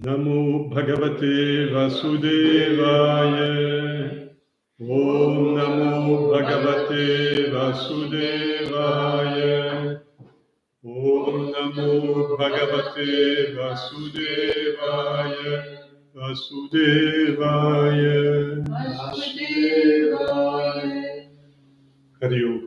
Namo Bhagavate Vasudevaya. Om Namo Bhagavate Vasudevaya. Om Namo Bhagavate Vasudevaya. Vasudevaya. Vasudevaya. Hari Om.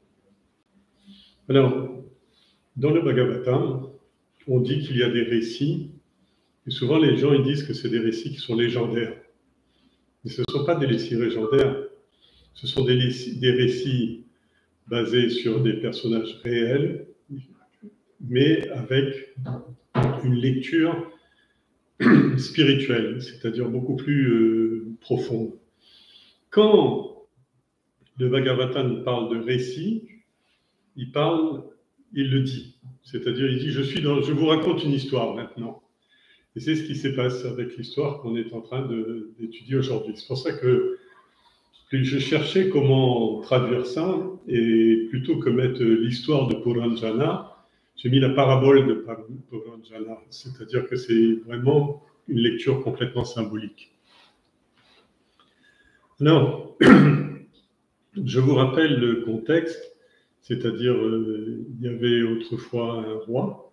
Alors, dans le Bhagavatam, on dit qu'il y a des récits, et souvent les gens ils disent que c'est des récits qui sont légendaires. Mais ce ne sont pas des récits légendaires, ce sont des récits basés sur des personnages réels, mais avec une lecture spirituelle, c'est-à-dire beaucoup plus profonde. Quand le Bhagavatam parle de récits, il le dit. C'est-à-dire, il dit, je vous raconte une histoire maintenant. Et c'est ce qui s'est passé avec l'histoire qu'on est en train d'étudier aujourd'hui. C'est pour ça que je cherchais comment traduire ça, et plutôt que mettre l'histoire de Puranjana, j'ai mis la parabole de Puranjana. C'est-à-dire que c'est vraiment une lecture complètement symbolique. Alors, je vous rappelle le contexte. C'est-à-dire, il y avait autrefois un roi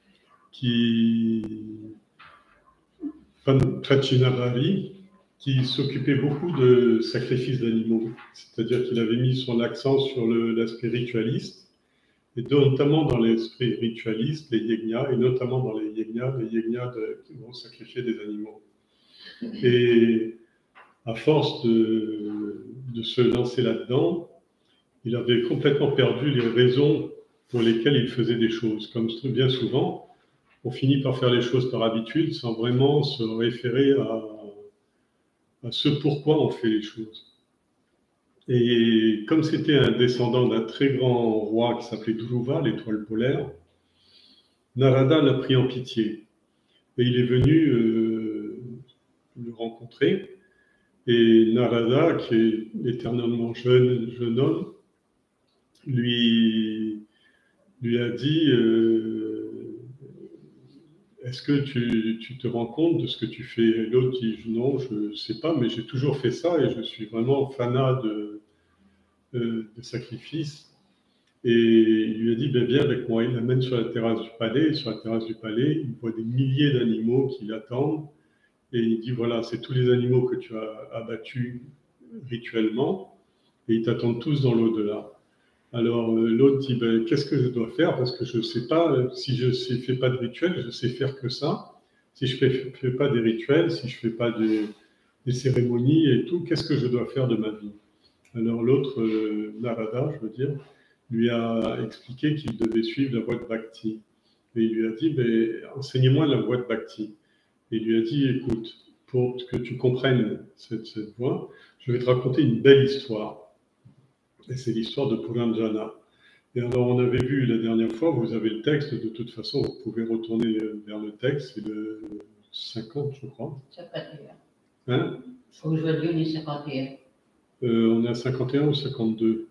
Prachinavari, qui s'occupait beaucoup de sacrifices d'animaux. C'est-à-dire qu'il avait mis son accent sur l'aspect ritualiste, et notamment dans l'esprit ritualiste, les yajnas, et notamment dans les yajnas qui vont sacrifier des animaux. Et à force de se lancer là-dedans, il avait complètement perdu les raisons pour lesquelles il faisait des choses. Comme bien souvent, on finit par faire les choses par habitude sans vraiment se référer à ce pourquoi on fait les choses. Et comme c'était un descendant d'un très grand roi qui s'appelait Dhruva, l'étoile polaire, Narada l'a pris en pitié. Et il est venu le rencontrer. Et Narada, qui est éternellement jeune homme, lui a dit est-ce que tu te rends compte de ce que tu fais? Et l'autre dit non, je ne sais pas, mais j'ai toujours fait ça et je suis vraiment fanat de sacrifice. Et il lui a dit viens avec moi. Il l'amène sur la terrasse du palais. Et sur la terrasse du palais, il voit des milliers d'animaux qui l'attendent. Et il dit voilà, c'est tous les animaux que tu as abattus rituellement et ils t'attendent tous dans l'au-delà. Alors l'autre dit qu'est-ce que je dois faire parce que je ne sais pas, si je ne fais pas de rituel, je sais faire que ça. Si je ne fais pas des rituels, si je ne fais pas des cérémonies et tout, qu'est-ce que je dois faire de ma vie? Alors l'autre, Narada, je veux dire, lui a expliqué qu'il devait suivre la voie de Bhakti. Et il lui a dit enseignez-moi la voie de Bhakti. Et il lui a dit écoute, pour que tu comprennes cette voie, je vais te raconter une belle histoire. Et c'est l'histoire de Puranjana. Et alors, on avait vu la dernière fois, vous avez le texte, de toute façon, vous pouvez retourner vers le texte, c'est de 50, je crois. 51. Hein? Aujourd'hui, on est 51. On est à 51 ou 52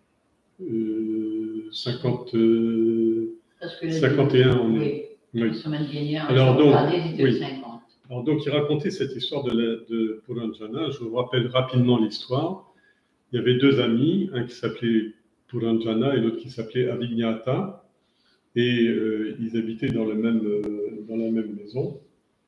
51, on est. Oui. La semaine dernière, alors, donc, oui. 50. Alors, donc, il racontait cette histoire de Puranjana. Je vous rappelle rapidement l'histoire. Il y avait deux amis, un qui s'appelait Puranjana et l'autre qui s'appelait Avignata, et ils habitaient dans la même maison.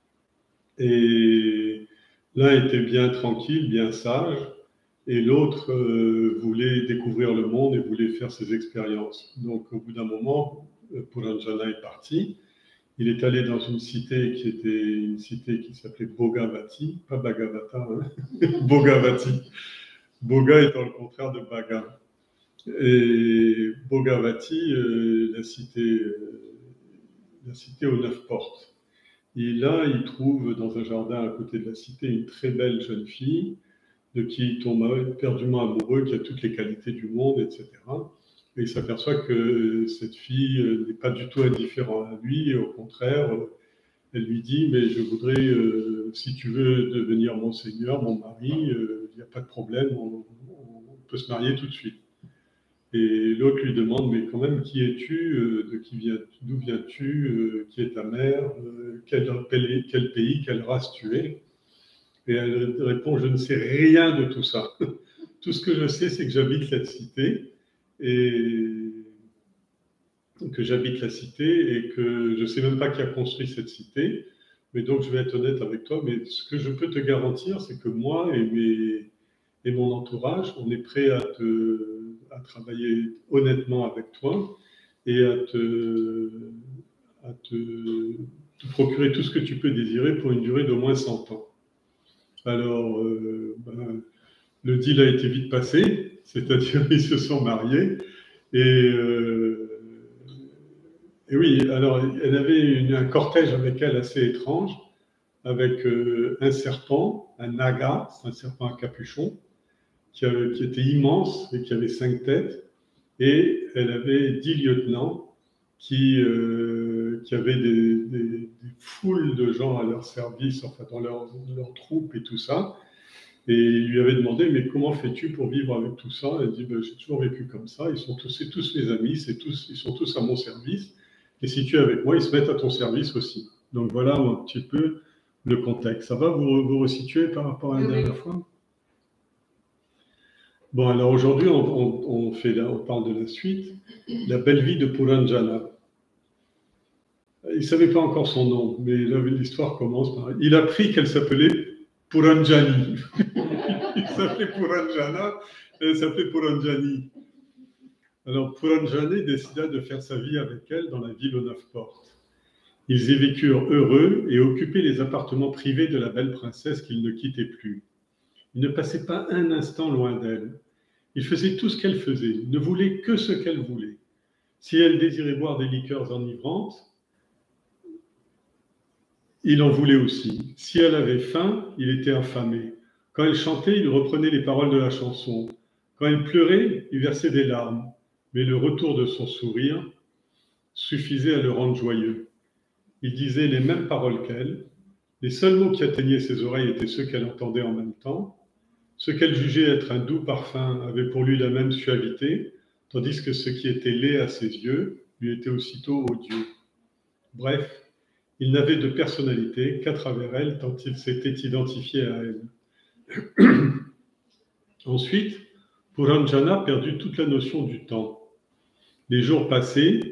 Et l'un était bien tranquille, bien sage, et l'autre voulait découvrir le monde et voulait faire ses expériences. Donc, au bout d'un moment, Puranjana est parti. Il est allé dans une cité qui s'appelait Bhogavati, pas Bhagavata, hein Bhogavati. Bhoga étant le contraire de Bhaga. Et Bhogavati, la cité aux 9 portes. Et là, il trouve dans un jardin à côté de la cité une très belle jeune fille de qui il tombe éperdument amoureux, qui a toutes les qualités du monde, etc. Et il s'aperçoit que cette fille n'est pas du tout indifférente à lui, au contraire, elle lui dit « mais je voudrais, si tu veux devenir mon seigneur, mon mari, il n'y a pas de problème, on peut se marier tout de suite. » Et l'autre lui demande, mais quand même, qui es-tu, d'où viens-tu, qui est ta mère, quel pays, quelle race tu es? Et elle répond, je ne sais rien de tout ça. Tout ce que je sais, c'est que j'habite la cité et que je ne sais même pas qui a construit cette cité. Mais donc, je vais être honnête avec toi, mais ce que je peux te garantir, c'est que moi et mon entourage, on est prêt à travailler honnêtement avec toi et te procurer tout ce que tu peux désirer pour une durée d'au moins 100 ans. Alors, le deal a été vite passé, c'est-à-dire ils se sont mariés. Et, et oui, alors elle avait un cortège avec elle assez étrange, avec un serpent, un naga, c'est un serpent à capuchon, qui était immense et qui avait 5 têtes. Et elle avait 10 lieutenants qui avaient des foules de gens à leur service, enfin dans leur troupe et tout ça. Et il lui avait demandé, mais comment fais-tu pour vivre avec tout ça? Elle dit, ben, j'ai toujours vécu comme ça, c'est tous mes amis, ils sont tous à mon service. Et si tu es avec moi, ils se mettent à ton service aussi. Donc voilà un petit peu le contexte. Ça va vous resituer par rapport à la dernière fois? Bon, alors aujourd'hui, on parle de la suite, la belle vie de Puranjana. Il ne savait pas encore son nom, mais l'histoire commence par... Il a appris qu'elle s'appelait Puranjani. Il s'appelait Puranjana et elle s'appelait Puranjani. Alors Puranjani décida de faire sa vie avec elle dans la ville aux 9 portes. Ils y vécurent heureux et occupaient les appartements privés de la belle princesse qu'ils ne quittaient plus. Ils ne passaient pas un instant loin d'elle. Ils faisaient tout ce qu'elle faisait, ne voulaient que ce qu'elle voulait. Si elle désirait boire des liqueurs enivrantes, il en voulait aussi. Si elle avait faim, il était affamé. Quand elle chantait, il reprenait les paroles de la chanson. Quand elle pleurait, il versait des larmes. Mais le retour de son sourire suffisait à le rendre joyeux. Il disait les mêmes paroles qu'elle. Les seuls mots qui atteignaient ses oreilles étaient ceux qu'elle entendait en même temps. Ce qu'elle jugeait être un doux parfum avait pour lui la même suavité, tandis que ce qui était laid à ses yeux lui était aussitôt odieux. Bref, il n'avait de personnalité qu'à travers elle, tant il s'était identifié à elle. Ensuite, Puranjana perdut toute la notion du temps. Les jours passaient,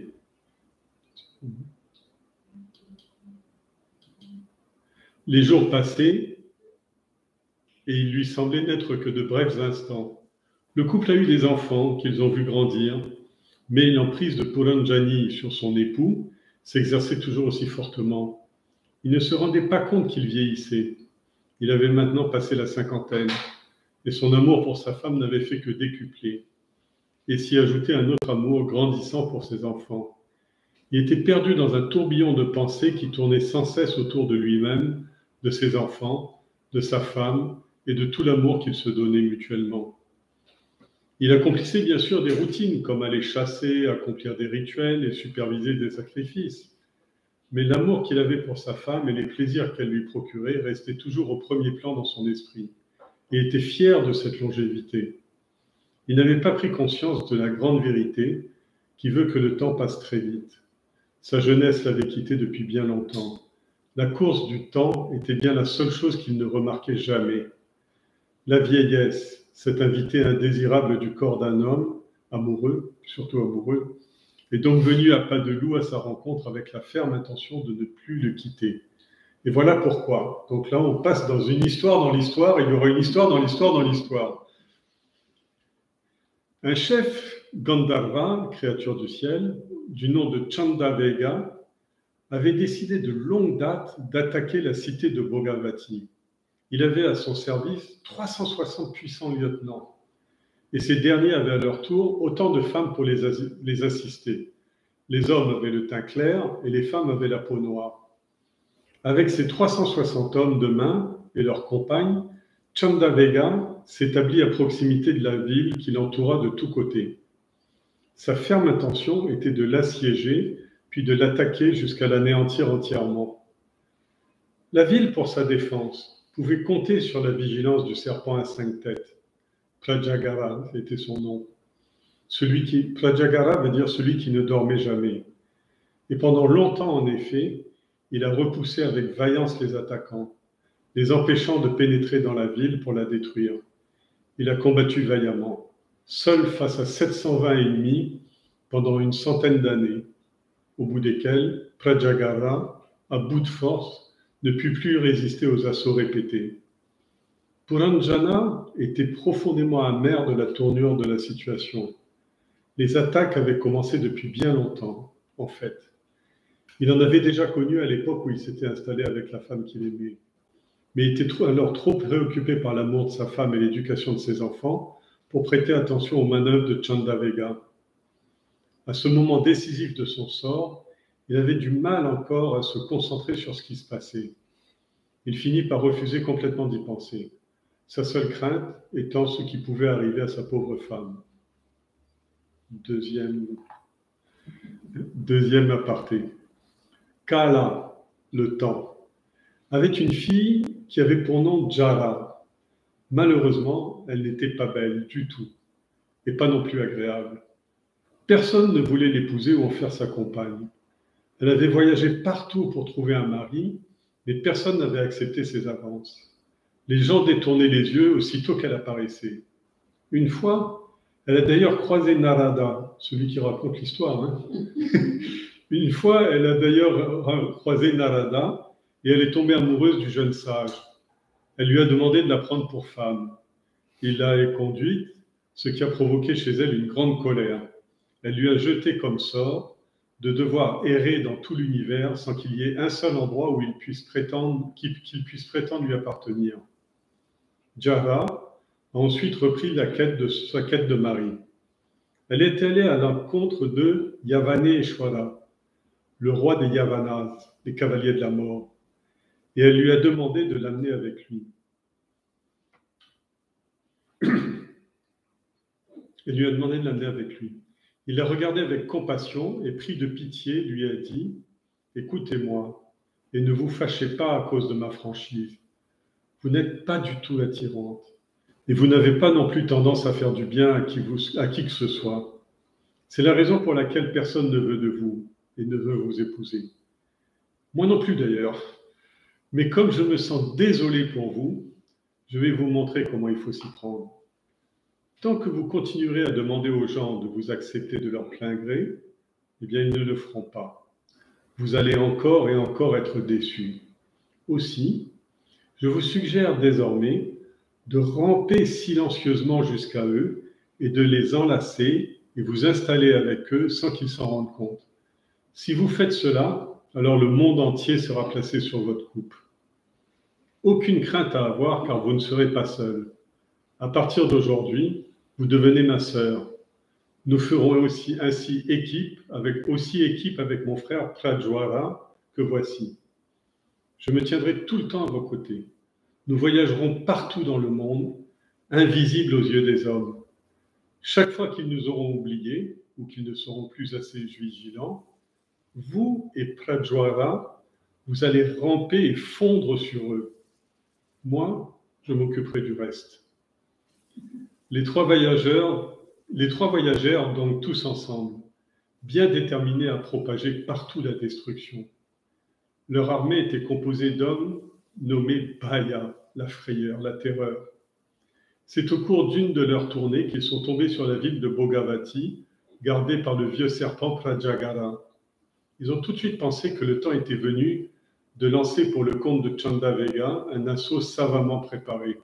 et il lui semblait n'être que de brefs instants. Le couple a eu des enfants qu'ils ont vus grandir, mais l'emprise de Puranjani sur son époux s'exerçait toujours aussi fortement. Il ne se rendait pas compte qu'il vieillissait. Il avait maintenant passé la 50aine, et son amour pour sa femme n'avait fait que décupler, et s'y ajouter un autre amour grandissant pour ses enfants. Il était perdu dans un tourbillon de pensées qui tournait sans cesse autour de lui-même, de ses enfants, de sa femme, et de tout l'amour qu'ils se donnaient mutuellement. Il accomplissait bien sûr des routines, comme aller chasser, accomplir des rituels et superviser des sacrifices. Mais l'amour qu'il avait pour sa femme et les plaisirs qu'elle lui procurait restaient toujours au premier plan dans son esprit, et était fier de cette longévité. Il n'avait pas pris conscience de la grande vérité qui veut que le temps passe très vite. Sa jeunesse l'avait quitté depuis bien longtemps. La course du temps était bien la seule chose qu'il ne remarquait jamais. La vieillesse, cet invité indésirable du corps d'un homme, amoureux, surtout amoureux, est donc venu à pas de loup à sa rencontre avec la ferme intention de ne plus le quitter. Et voilà pourquoi. Donc là, on passe dans une histoire dans l'histoire, et il y aura une histoire dans l'histoire dans l'histoire. Un chef Gandharva, créature du ciel, du nom de Chandavega, avait décidé de longue date d'attaquer la cité de Bhogavati. Il avait à son service 360 puissants lieutenants, et ces derniers avaient à leur tour autant de femmes pour les assister. Les hommes avaient le teint clair et les femmes avaient la peau noire. Avec ses 360 hommes de main et leurs compagnes, Chandavega s'établit à proximité de la ville qui l'entoura de tous côtés. Sa ferme intention était de l'assiéger, puis de l'attaquer jusqu'à l'anéantir entièrement. La ville, pour sa défense, pouvait compter sur la vigilance du serpent à 5 têtes. Prajagara était son nom. Prajagara veut dire celui qui ne dormait jamais. Et pendant longtemps, en effet, il a repoussé avec vaillance les attaquants, les empêchant de pénétrer dans la ville pour la détruire. Il a combattu vaillamment, seul face à 720 ennemis pendant une centaine d'années, au bout desquels Prajagara, à bout de force, ne put plus résister aux assauts répétés. Puranjana était profondément amer de la tournure de la situation. Les attaques avaient commencé depuis bien longtemps, en fait. Il en avait déjà connu à l'époque où il s'était installé avec la femme qu'il aimait. Mais il était alors trop préoccupé par l'amour de sa femme et l'éducation de ses enfants pour prêter attention aux manœuvres de Chandavega. À ce moment décisif de son sort, il avait du mal encore à se concentrer sur ce qui se passait. Il finit par refuser complètement d'y penser, sa seule crainte étant ce qui pouvait arriver à sa pauvre femme. Deuxième aparté. Kala, le temps, avait une fille qui avait pour nom Jara. Malheureusement, elle n'était pas belle du tout, et pas non plus agréable. Personne ne voulait l'épouser ou en faire sa compagne. Elle avait voyagé partout pour trouver un mari, mais personne n'avait accepté ses avances. Les gens détournaient les yeux aussitôt qu'elle apparaissait. Une fois, elle a d'ailleurs croisé Narada, celui qui raconte l'histoire. Hein. Une fois, elle a d'ailleurs croisé Narada et elle est tombée amoureuse du jeune sage. Elle lui a demandé de la prendre pour femme. Il l'a conduite, ce qui a provoqué chez elle une grande colère. Elle lui a jeté comme sort de devoir errer dans tout l'univers sans qu'il y ait un seul endroit où qu'il puisse prétendre lui appartenir. Jara a ensuite repris sa quête de mari. Elle est allée à l'encontre de Yavaneshwara, le roi des Yavanas, les cavaliers de la mort, et elle lui a demandé de l'amener avec lui. Il l'a regardé avec compassion et pris de pitié, lui a dit « Écoutez-moi, et ne vous fâchez pas à cause de ma franchise. Vous n'êtes pas du tout attirante, et vous n'avez pas non plus tendance à faire du bien à qui que ce soit. C'est la raison pour laquelle personne ne veut de vous et ne veut vous épouser. Moi non plus d'ailleurs. Mais comme je me sens désolé pour vous, je vais vous montrer comment il faut s'y prendre. Tant que vous continuerez à demander aux gens de vous accepter de leur plein gré, eh bien, ils ne le feront pas. Vous allez encore et encore être déçus. Aussi, je vous suggère désormais de ramper silencieusement jusqu'à eux et de les enlacer et vous installer avec eux sans qu'ils s'en rendent compte. Si vous faites cela, alors le monde entier sera placé sur votre coupe. Aucune crainte à avoir car vous ne serez pas seul. À partir d'aujourd'hui, vous devenez ma sœur. Nous ferons ainsi équipe avec mon frère Prajwara que voici. Je me tiendrai tout le temps à vos côtés. Nous voyagerons partout dans le monde, invisibles aux yeux des hommes. Chaque fois qu'ils nous auront oubliés ou qu'ils ne seront plus assez vigilants, vous et Prajwara, vous allez ramper et fondre sur eux. Moi, je m'occuperai du reste. Les trois voyagèrent donc tous ensemble, bien déterminés à propager partout la destruction. Leur armée était composée d'hommes nommés Bhaya, la frayeur, la terreur. C'est au cours d'une de leurs tournées qu'ils sont tombés sur la ville de Bhogavati, gardée par le vieux serpent Prajagara. Ils ont tout de suite pensé que le temps était venu de lancer pour le compte de Chandavega un assaut savamment préparé.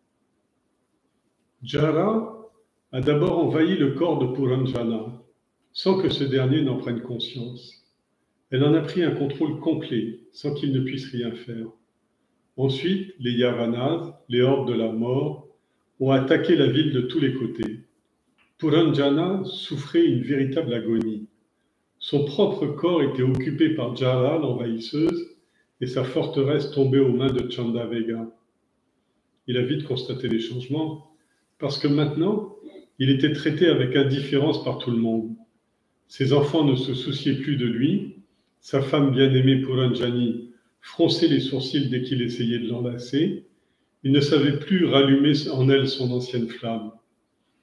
Jara a d'abord envahi le corps de Puranjana, sans que ce dernier n'en prenne conscience. Elle en a pris un contrôle complet, sans qu'il ne puisse rien faire. Ensuite, les Yavanas, les hordes de la mort, ont attaqué la ville de tous les côtés. Puranjana souffrait une véritable agonie. Son propre corps était occupé par Jara, l'envahisseuse, et sa forteresse tombait aux mains de Chandavega. Il a vite constaté les changements, parce que maintenant, il était traité avec indifférence par tout le monde. Ses enfants ne se souciaient plus de lui, sa femme bien-aimée Puranjani fronçait les sourcils dès qu'il essayait de l'enlacer, il ne savait plus rallumer en elle son ancienne flamme.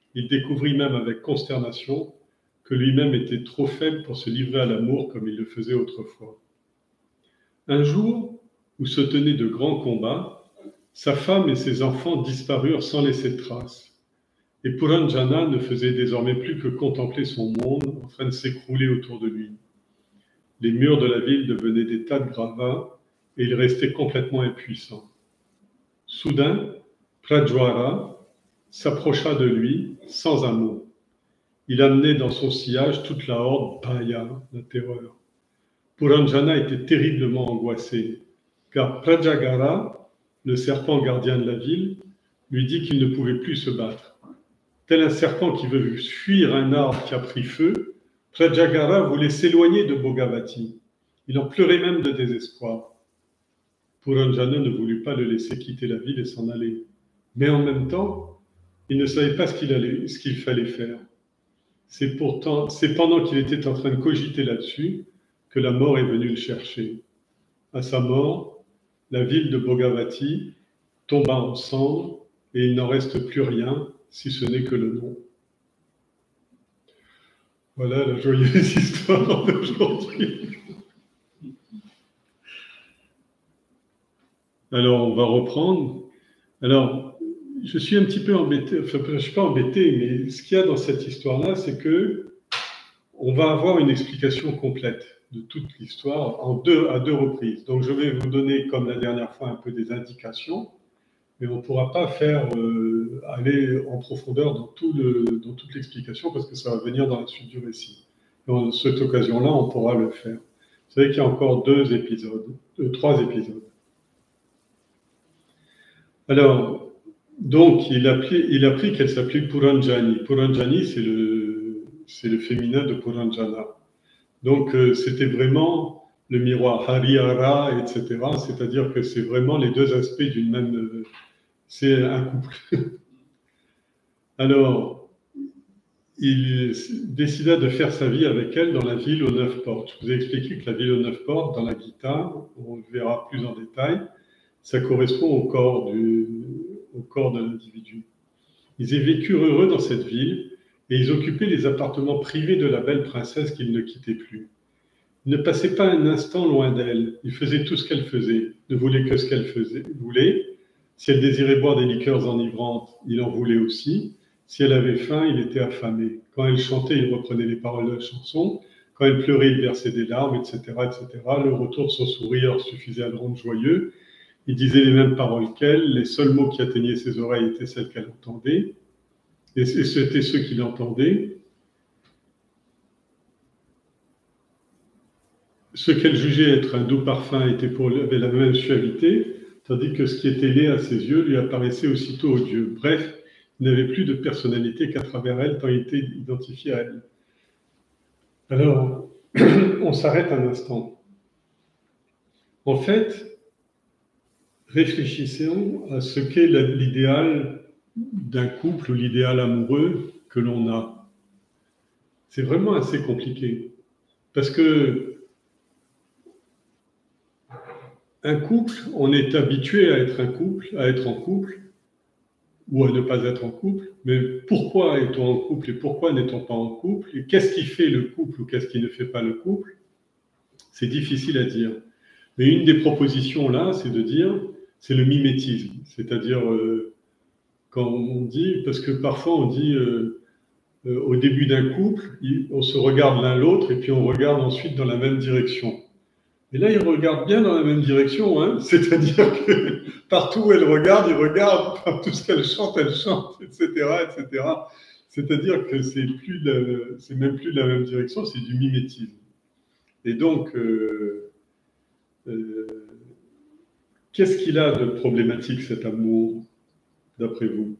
Il découvrit même avec consternation que lui-même était trop faible pour se livrer à l'amour comme il le faisait autrefois. Un jour où se tenaient de grands combats, sa femme et ses enfants disparurent sans laisser de traces. Et Puranjana ne faisait désormais plus que contempler son monde en train de s'écrouler autour de lui. Les murs de la ville devenaient des tas de gravats et il restait complètement impuissant. Soudain, Prajwara s'approcha de lui sans un mot. Il amenait dans son sillage toute la horde Bhaya, la terreur. Puranjana était terriblement angoissé, car Prajagara, le serpent gardien de la ville, lui dit qu'il ne pouvait plus se battre. Tel un serpent qui veut fuir un arbre qui a pris feu, Prajagara voulait s'éloigner de Bhogavati. Il en pleurait même de désespoir. Puranjana ne voulut pas le laisser quitter la ville et s'en aller. Mais en même temps, il ne savait pas ce qu'il fallait faire. C'est pendant qu'il était en train de cogiter là-dessus que la mort est venue le chercher. À sa mort, la ville de Bhogavati tomba en cendres et il n'en reste plus rien, si ce n'est que le nom. Voilà la joyeuse histoire d'aujourd'hui. Alors, on va reprendre. Alors, je suis un petit peu embêté, enfin, je ne suis pas embêté, mais ce qu'il y a dans cette histoire-là, c'est que on va avoir une explication complète de toute l'histoire à deux reprises. Donc, je vais vous donner, comme la dernière fois, un peu des indications, mais on ne pourra pas aller en profondeur dans toute l'explication parce que ça va venir dans la suite du récit. Dans cette occasion-là, on pourra le faire. Vous savez qu'il y a encore trois épisodes. Alors, donc, il apprit qu'elle s'appelait Puranjani. Puranjani, c'est le féminin de Puranjana. Donc, c'était vraiment le miroir Harihara, etc. C'est-à-dire que c'est vraiment les deux aspects d'une même... c'est un couple. Alors, il décida de faire sa vie avec elle dans la ville aux 9 portes. Je vous ai expliqué que la ville aux 9 portes, dans la Gita, on le verra plus en détail, ça correspond au corps de l'individu. Ils y vécurent heureux dans cette ville et ils occupaient les appartements privés de la belle princesse qu'ils ne quittaient plus. Ils ne passaient pas un instant loin d'elle. Ils faisaient tout ce qu'elle faisait, ne voulaient que ce qu'elle voulait. Si elle désirait boire des liqueurs enivrantes, il en voulait aussi. Si elle avait faim, il était affamé. Quand elle chantait, il reprenait les paroles de la chanson. Quand elle pleurait, il versait des larmes, etc., etc. Le retour de son sourire suffisait à le rendre joyeux. Il disait les mêmes paroles qu'elle. Les seuls mots qui atteignaient ses oreilles étaient celles qu'elle entendait. Et c'était ceux qui l'entendaient. Ce qu'elle jugeait être un doux parfum avait la même suavité, tandis que ce qui était laid à ses yeux lui apparaissait aussitôt odieux. Bref, il n'avait plus de personnalité qu'à travers elle, tant il était identifié à elle. Alors, on s'arrête un instant. En fait, réfléchissons à ce qu'est l'idéal d'un couple ou l'idéal amoureux que l'on a. C'est vraiment assez compliqué. Parce que un couple, on est habitué à être en couple, ou à ne pas être en couple, mais pourquoi est-on en couple et pourquoi n'est-on pas en couple, et qu'est-ce qui fait le couple ou qu'est-ce qui ne fait pas le couple, c'est difficile à dire. Mais une des propositions là, c'est de dire, c'est le mimétisme, c'est-à-dire quand on dit, parce que parfois on dit au début d'un couple, on se regarde l'un l'autre et puis on regarde ensuite dans la même direction. Et là, ils regardent bien dans la même direction, hein, c'est-à-dire que partout où elle regarde, il regarde, tout ce qu'elle chante, etc., etc. C'est-à-dire que c'est même plus de la même direction, c'est du mimétisme. Et donc, qu'est-ce qu'il a de problématique, cet amour, d'après vous?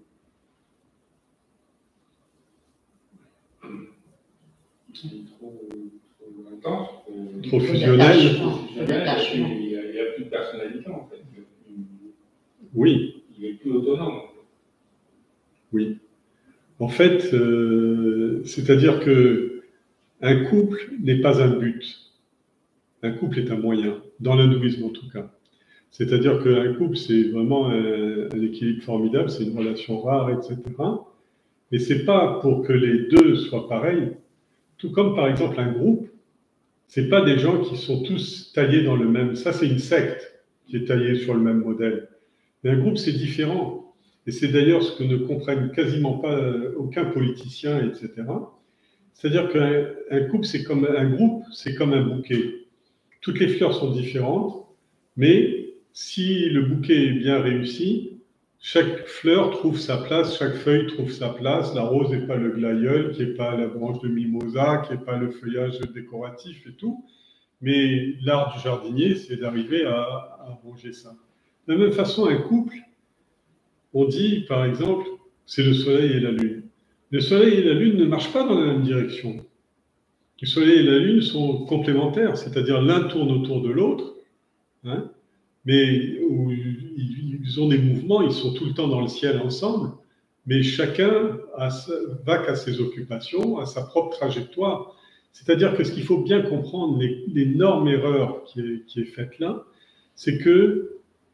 Trop intense. Trop fusionnel. Il n'y a plus de personnalité, en fait. Oui. Il est plus autonome. Oui. En fait, c'est-à-dire que un couple n'est pas un but. Un couple est un moyen, dans l'hindouisme en tout cas. C'est-à-dire qu'un couple, c'est vraiment un équilibre formidable, c'est une relation rare, etc. Mais ce n'est pas pour que les deux soient pareils. Tout comme, par exemple, un groupe, ce n'est pas des gens qui sont tous taillés dans le même... Ça, c'est une secte qui est taillée sur le même modèle. Mais un groupe, c'est différent. Et c'est d'ailleurs ce que ne comprennent quasiment pas aucun politicien, etc. C'est-à-dire qu'un couple, c'est comme un groupe, c'est comme un bouquet. Toutes les fleurs sont différentes, mais si le bouquet est bien réussi, chaque fleur trouve sa place, chaque feuille trouve sa place. La rose n'est pas le glaïeul, qui n'est pas la branche de mimosa, qui n'est pas le feuillage décoratif et tout. Mais l'art du jardinier, c'est d'arriver à arranger ça. De la même façon, un couple, on dit, par exemple, c'est le soleil et la lune. Le soleil et la lune ne marchent pas dans la même direction. Le soleil et la lune sont complémentaires, c'est-à-dire l'un tourne autour de l'autre, hein, mais où ils ont des mouvements, ils sont tout le temps dans le ciel ensemble, mais chacun va qu'à ses occupations, à sa propre trajectoire. C'est-à-dire que ce qu'il faut bien comprendre, l'énorme erreur qui est faite là, c'est que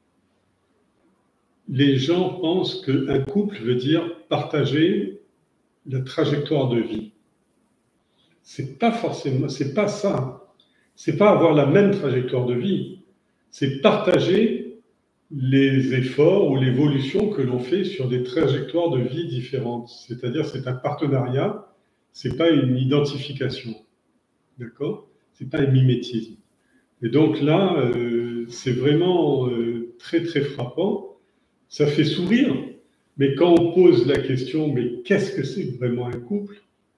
les gens pensent qu'un couple veut dire partager la trajectoire de vie. C'est pas forcément, c'est pas ça. C'est pas avoir la même trajectoire de vie. C'est partager les efforts ou l'évolution que l'on fait sur des trajectoires de vie différentes. C'est-à-dire, c'est un partenariat, c'est pas une identification. D'accord? C'est pas un mimétisme. Et donc là, c'est vraiment très très frappant. Ça fait sourire, mais quand on pose la question, mais qu'est-ce que c'est vraiment un couple?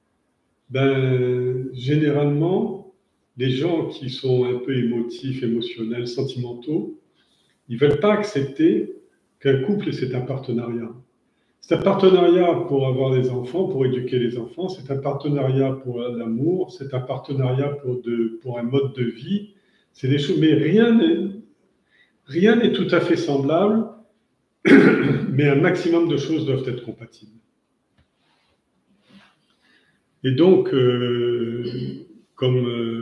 Ben, généralement, les gens qui sont un peu émotifs, émotionnels, sentimentaux, ils ne veulent pas accepter qu'un couple, c'est un partenariat. C'est un partenariat pour avoir des enfants, pour éduquer les enfants, c'est un partenariat pour l'amour, c'est un partenariat pour un mode de vie. C'est des choses, mais rien n'est tout à fait semblable, mais un maximum de choses doivent être compatibles. Et donc, comme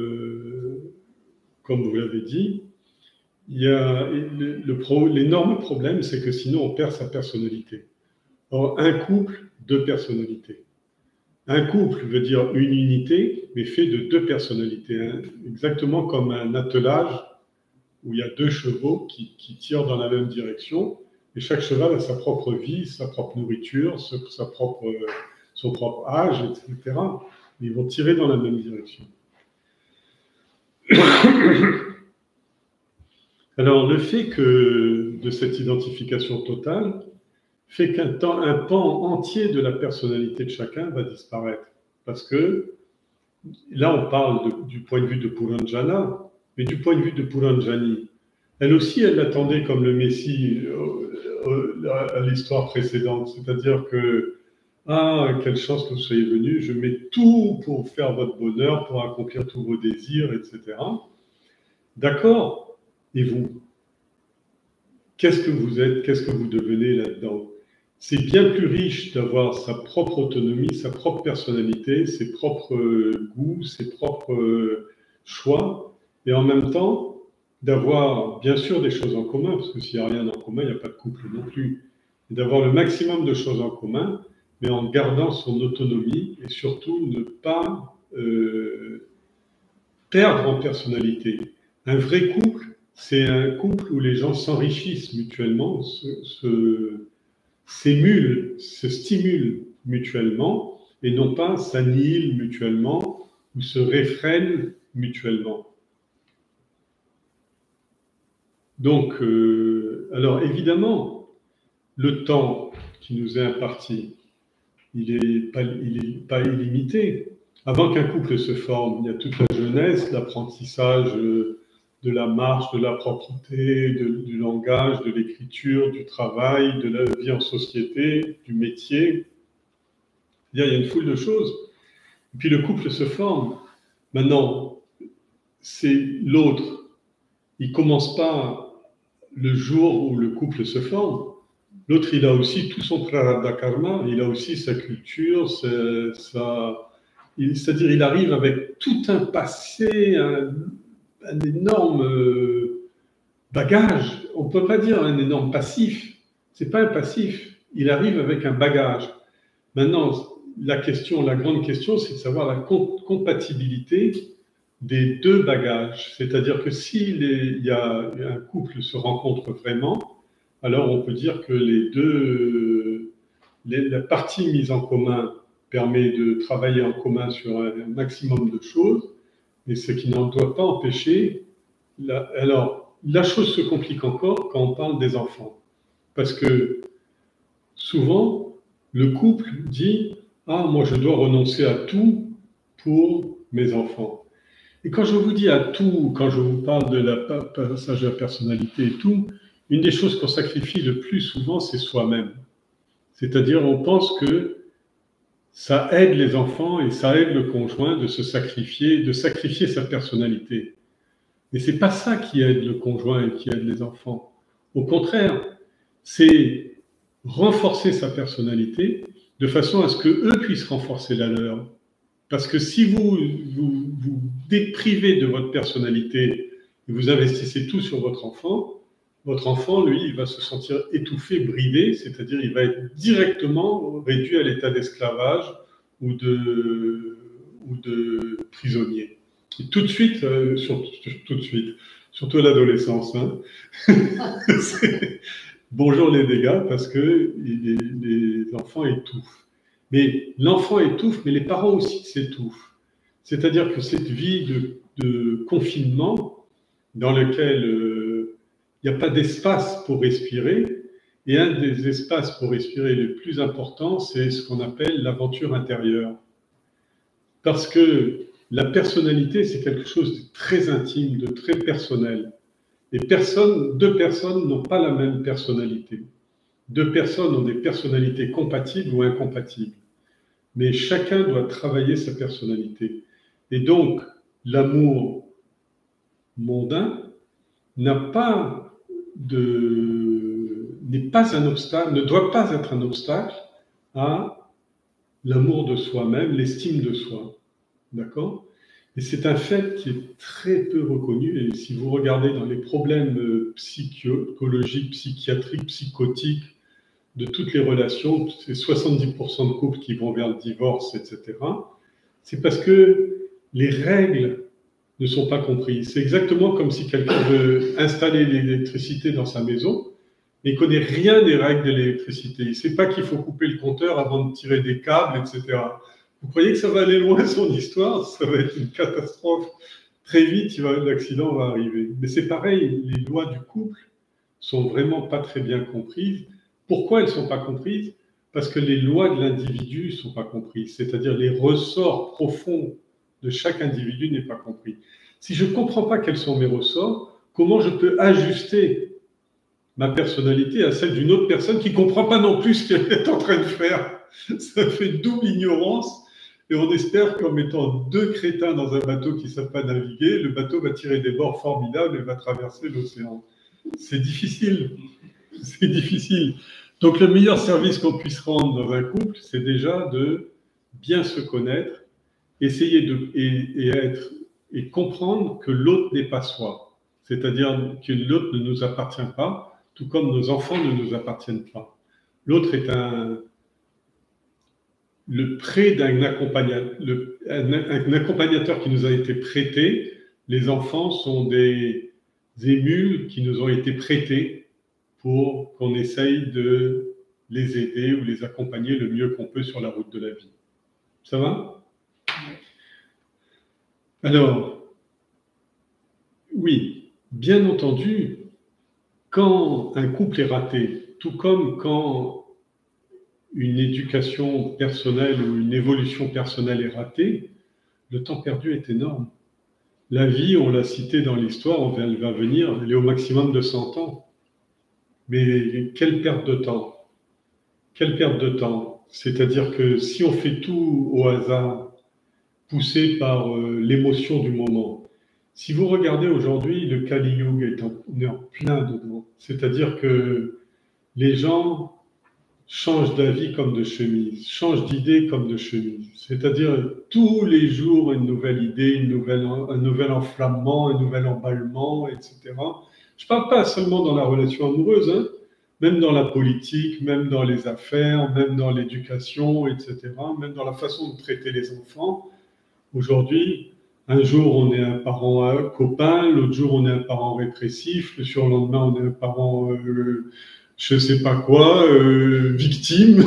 vous l'avez dit, il y a l'énorme problème, c'est que sinon on perd sa personnalité. Or, un couple, deux personnalités. Un couple veut dire une unité, mais fait de deux personnalités, hein, exactement comme un attelage où il y a deux chevaux qui tirent dans la même direction, et chaque cheval a sa propre vie, sa propre nourriture, son propre âge, etc. Ils vont tirer dans la même direction. Alors, le fait de cette identification totale fait qu'un pan entier de la personnalité de chacun va disparaître. Parce que là, on parle du point de vue de Puranjana, mais du point de vue de Puranjani. Elle aussi, elle l'attendait comme le Messie à l'histoire précédente. C'est-à-dire que, ah, quelle chance que vous soyez venu, je mets tout pour faire votre bonheur, pour accomplir tous vos désirs, etc. D'accord. Et vous? Qu'est-ce que vous êtes? Qu'est-ce que vous devenez là-dedans? C'est bien plus riche d'avoir sa propre autonomie, sa propre personnalité, ses propres goûts, ses propres choix, et en même temps d'avoir bien sûr des choses en commun, parce que s'il n'y a rien en commun, il n'y a pas de couple non plus, et d'avoir le maximum de choses en commun, mais en gardant son autonomie, et surtout ne pas perdre en personnalité. Un vrai couple, c'est un couple où les gens s'enrichissent mutuellement, s'émulent, se stimulent mutuellement, et non pas s'annihilent mutuellement ou se réfrènent mutuellement. Donc, alors évidemment, le temps qui nous est imparti, il n'est pas illimité. Avant qu'un couple se forme, il y a toute la jeunesse, l'apprentissage de la marche, de la propreté, du langage, de l'écriture, du travail, de la vie en société, du métier. Il y a une foule de choses. Et puis le couple se forme. Maintenant, c'est l'autre. Il ne commence pas le jour où le couple se forme. L'autre, il a aussi tout son prarabdha karma, il a aussi sa culture, c'est-à-dire il arrive avec tout un passé, un énorme bagage. On ne peut pas dire un énorme passif. Ce n'est pas un passif. Il arrive avec un bagage. Maintenant, la grande question, c'est de savoir la compatibilité des deux bagages. C'est-à-dire que s'il y a un couple se rencontre vraiment, alors on peut dire que la partie mise en commun permet de travailler en commun sur un maximum de choses, mais ce qui n'en doit pas empêcher. Alors, la chose se complique encore quand on parle des enfants. Parce que souvent, le couple dit « Ah, moi je dois renoncer à tout pour mes enfants ». Et quand je vous dis à tout, quand je vous parle de la passage de la personnalité et tout, une des choses qu'on sacrifie le plus souvent, c'est soi-même. C'est-à-dire, on pense que ça aide les enfants et ça aide le conjoint de sacrifier sa personnalité. Mais c'est pas ça qui aide le conjoint et qui aide les enfants. Au contraire, c'est renforcer sa personnalité de façon à ce qu'eux puissent renforcer la leur. Parce que si vous déprivez de votre personnalité et vous investissez tout sur votre enfant, lui, il va se sentir étouffé, bridé, c'est-à-dire il va être directement réduit à l'état d'esclavage ou de prisonnier. Et tout de suite, surtout à l'adolescence, hein, bonjour les dégâts, parce que les enfants étouffent. Mais l'enfant étouffe, mais les parents aussi s'étouffent. C'est-à-dire que cette vie de confinement dans lequel il n'y a pas d'espace pour respirer, et un des espaces pour respirer les plus importants, c'est ce qu'on appelle l'aventure intérieure. Parce que la personnalité, c'est quelque chose de très intime, de très personnel. Et deux personnes n'ont pas la même personnalité. Deux personnes ont des personnalités compatibles ou incompatibles. Mais chacun doit travailler sa personnalité. Et donc, l'amour mondain n'est pas un obstacle, ne doit pas être un obstacle à l'amour de soi-même, l'estime de soi. D'accord ? Et c'est un fait qui est très peu reconnu. Et si vous regardez dans les problèmes psychologiques, psychiatriques, psychotiques, de toutes les relations, c'est 70% de couples qui vont vers le divorce, etc. C'est parce que les règles ne sont pas comprises. C'est exactement comme si quelqu'un veut installer l'électricité dans sa maison, mais il ne connaît rien des règles de l'électricité. Il ne sait pas qu'il faut couper le compteur avant de tirer des câbles, etc. Vous croyez que ça va aller loin, son histoire? Ça va être une catastrophe. Très vite, l'accident va arriver. Mais c'est pareil, les lois du couple sont vraiment pas très bien comprises. Pourquoi elles ne sont pas comprises? Parce que les lois de l'individu ne sont pas comprises, c'est-à-dire les ressorts profonds de chaque individu n'est pas compris. Si je ne comprends pas quels sont mes ressorts, comment je peux ajuster ma personnalité à celle d'une autre personne qui ne comprend pas non plus ce qu'elle est en train de faire? Ça fait double ignorance et on espère qu'en mettant deux crétins dans un bateau qui ne savent pas naviguer, le bateau va tirer des bords formidables et va traverser l'océan. C'est difficile. C'est difficile. Donc, le meilleur service qu'on puisse rendre dans un couple, c'est déjà de bien se connaître, essayer et comprendre que l'autre n'est pas soi. C'est-à-dire que l'autre ne nous appartient pas, tout comme nos enfants ne nous appartiennent pas. L'autre est le prêt d'un accompagnateur qui nous a été prêté. Les enfants sont des émules qui nous ont été prêtés pour qu'on essaye de les aider ou les accompagner le mieux qu'on peut sur la route de la vie. Ça va? Alors, oui, bien entendu, quand un couple est raté, tout comme quand une éducation personnelle ou une évolution personnelle est ratée, le temps perdu est énorme. La vie, on l'a cité dans l'histoire, elle va venir, elle est au maximum de 100 ans. Mais quelle perte de temps! Quelle perte de temps! C'est-à-dire que si on fait tout au hasard, poussé par l'émotion du moment, si vous regardez aujourd'hui, le Kali Yuga on est en plein dedans. C'est-à-dire que les gens changent d'avis comme de chemise, changent d'idée comme de chemise. C'est-à-dire tous les jours une nouvelle idée, un nouvel enflammement, un nouvel emballement, etc. Je ne parle pas seulement dans la relation amoureuse, hein, même dans la politique, même dans les affaires, même dans l'éducation, etc., même dans la façon de traiter les enfants. Aujourd'hui, un jour on est un parent copain, l'autre jour on est un parent répressif, le surlendemain on est un parent je sais pas quoi, victime,